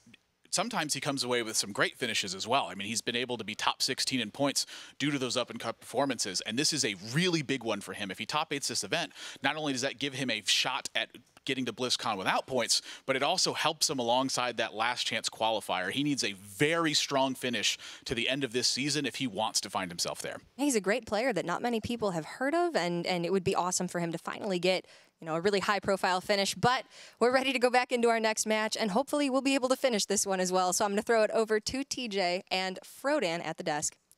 sometimes he comes away with some great finishes as well. I mean, he's been able to be top sixteen in points due to those up and cut performances, and this is a really big one for him. If he top eights this event, not only does that give him a shot at getting to BlizzCon without points, but it also helps him alongside that last chance qualifier. He needs a very strong finish to the end of this season if he wants to find himself there. He's a great player that not many people have heard of, and, and it would be awesome for him to finally get, you know, a really high-profile finish. But we're ready to go back into our next match, and hopefully we'll be able to finish this one as well. So I'm going to throw it over to T J and Frodan at the desk.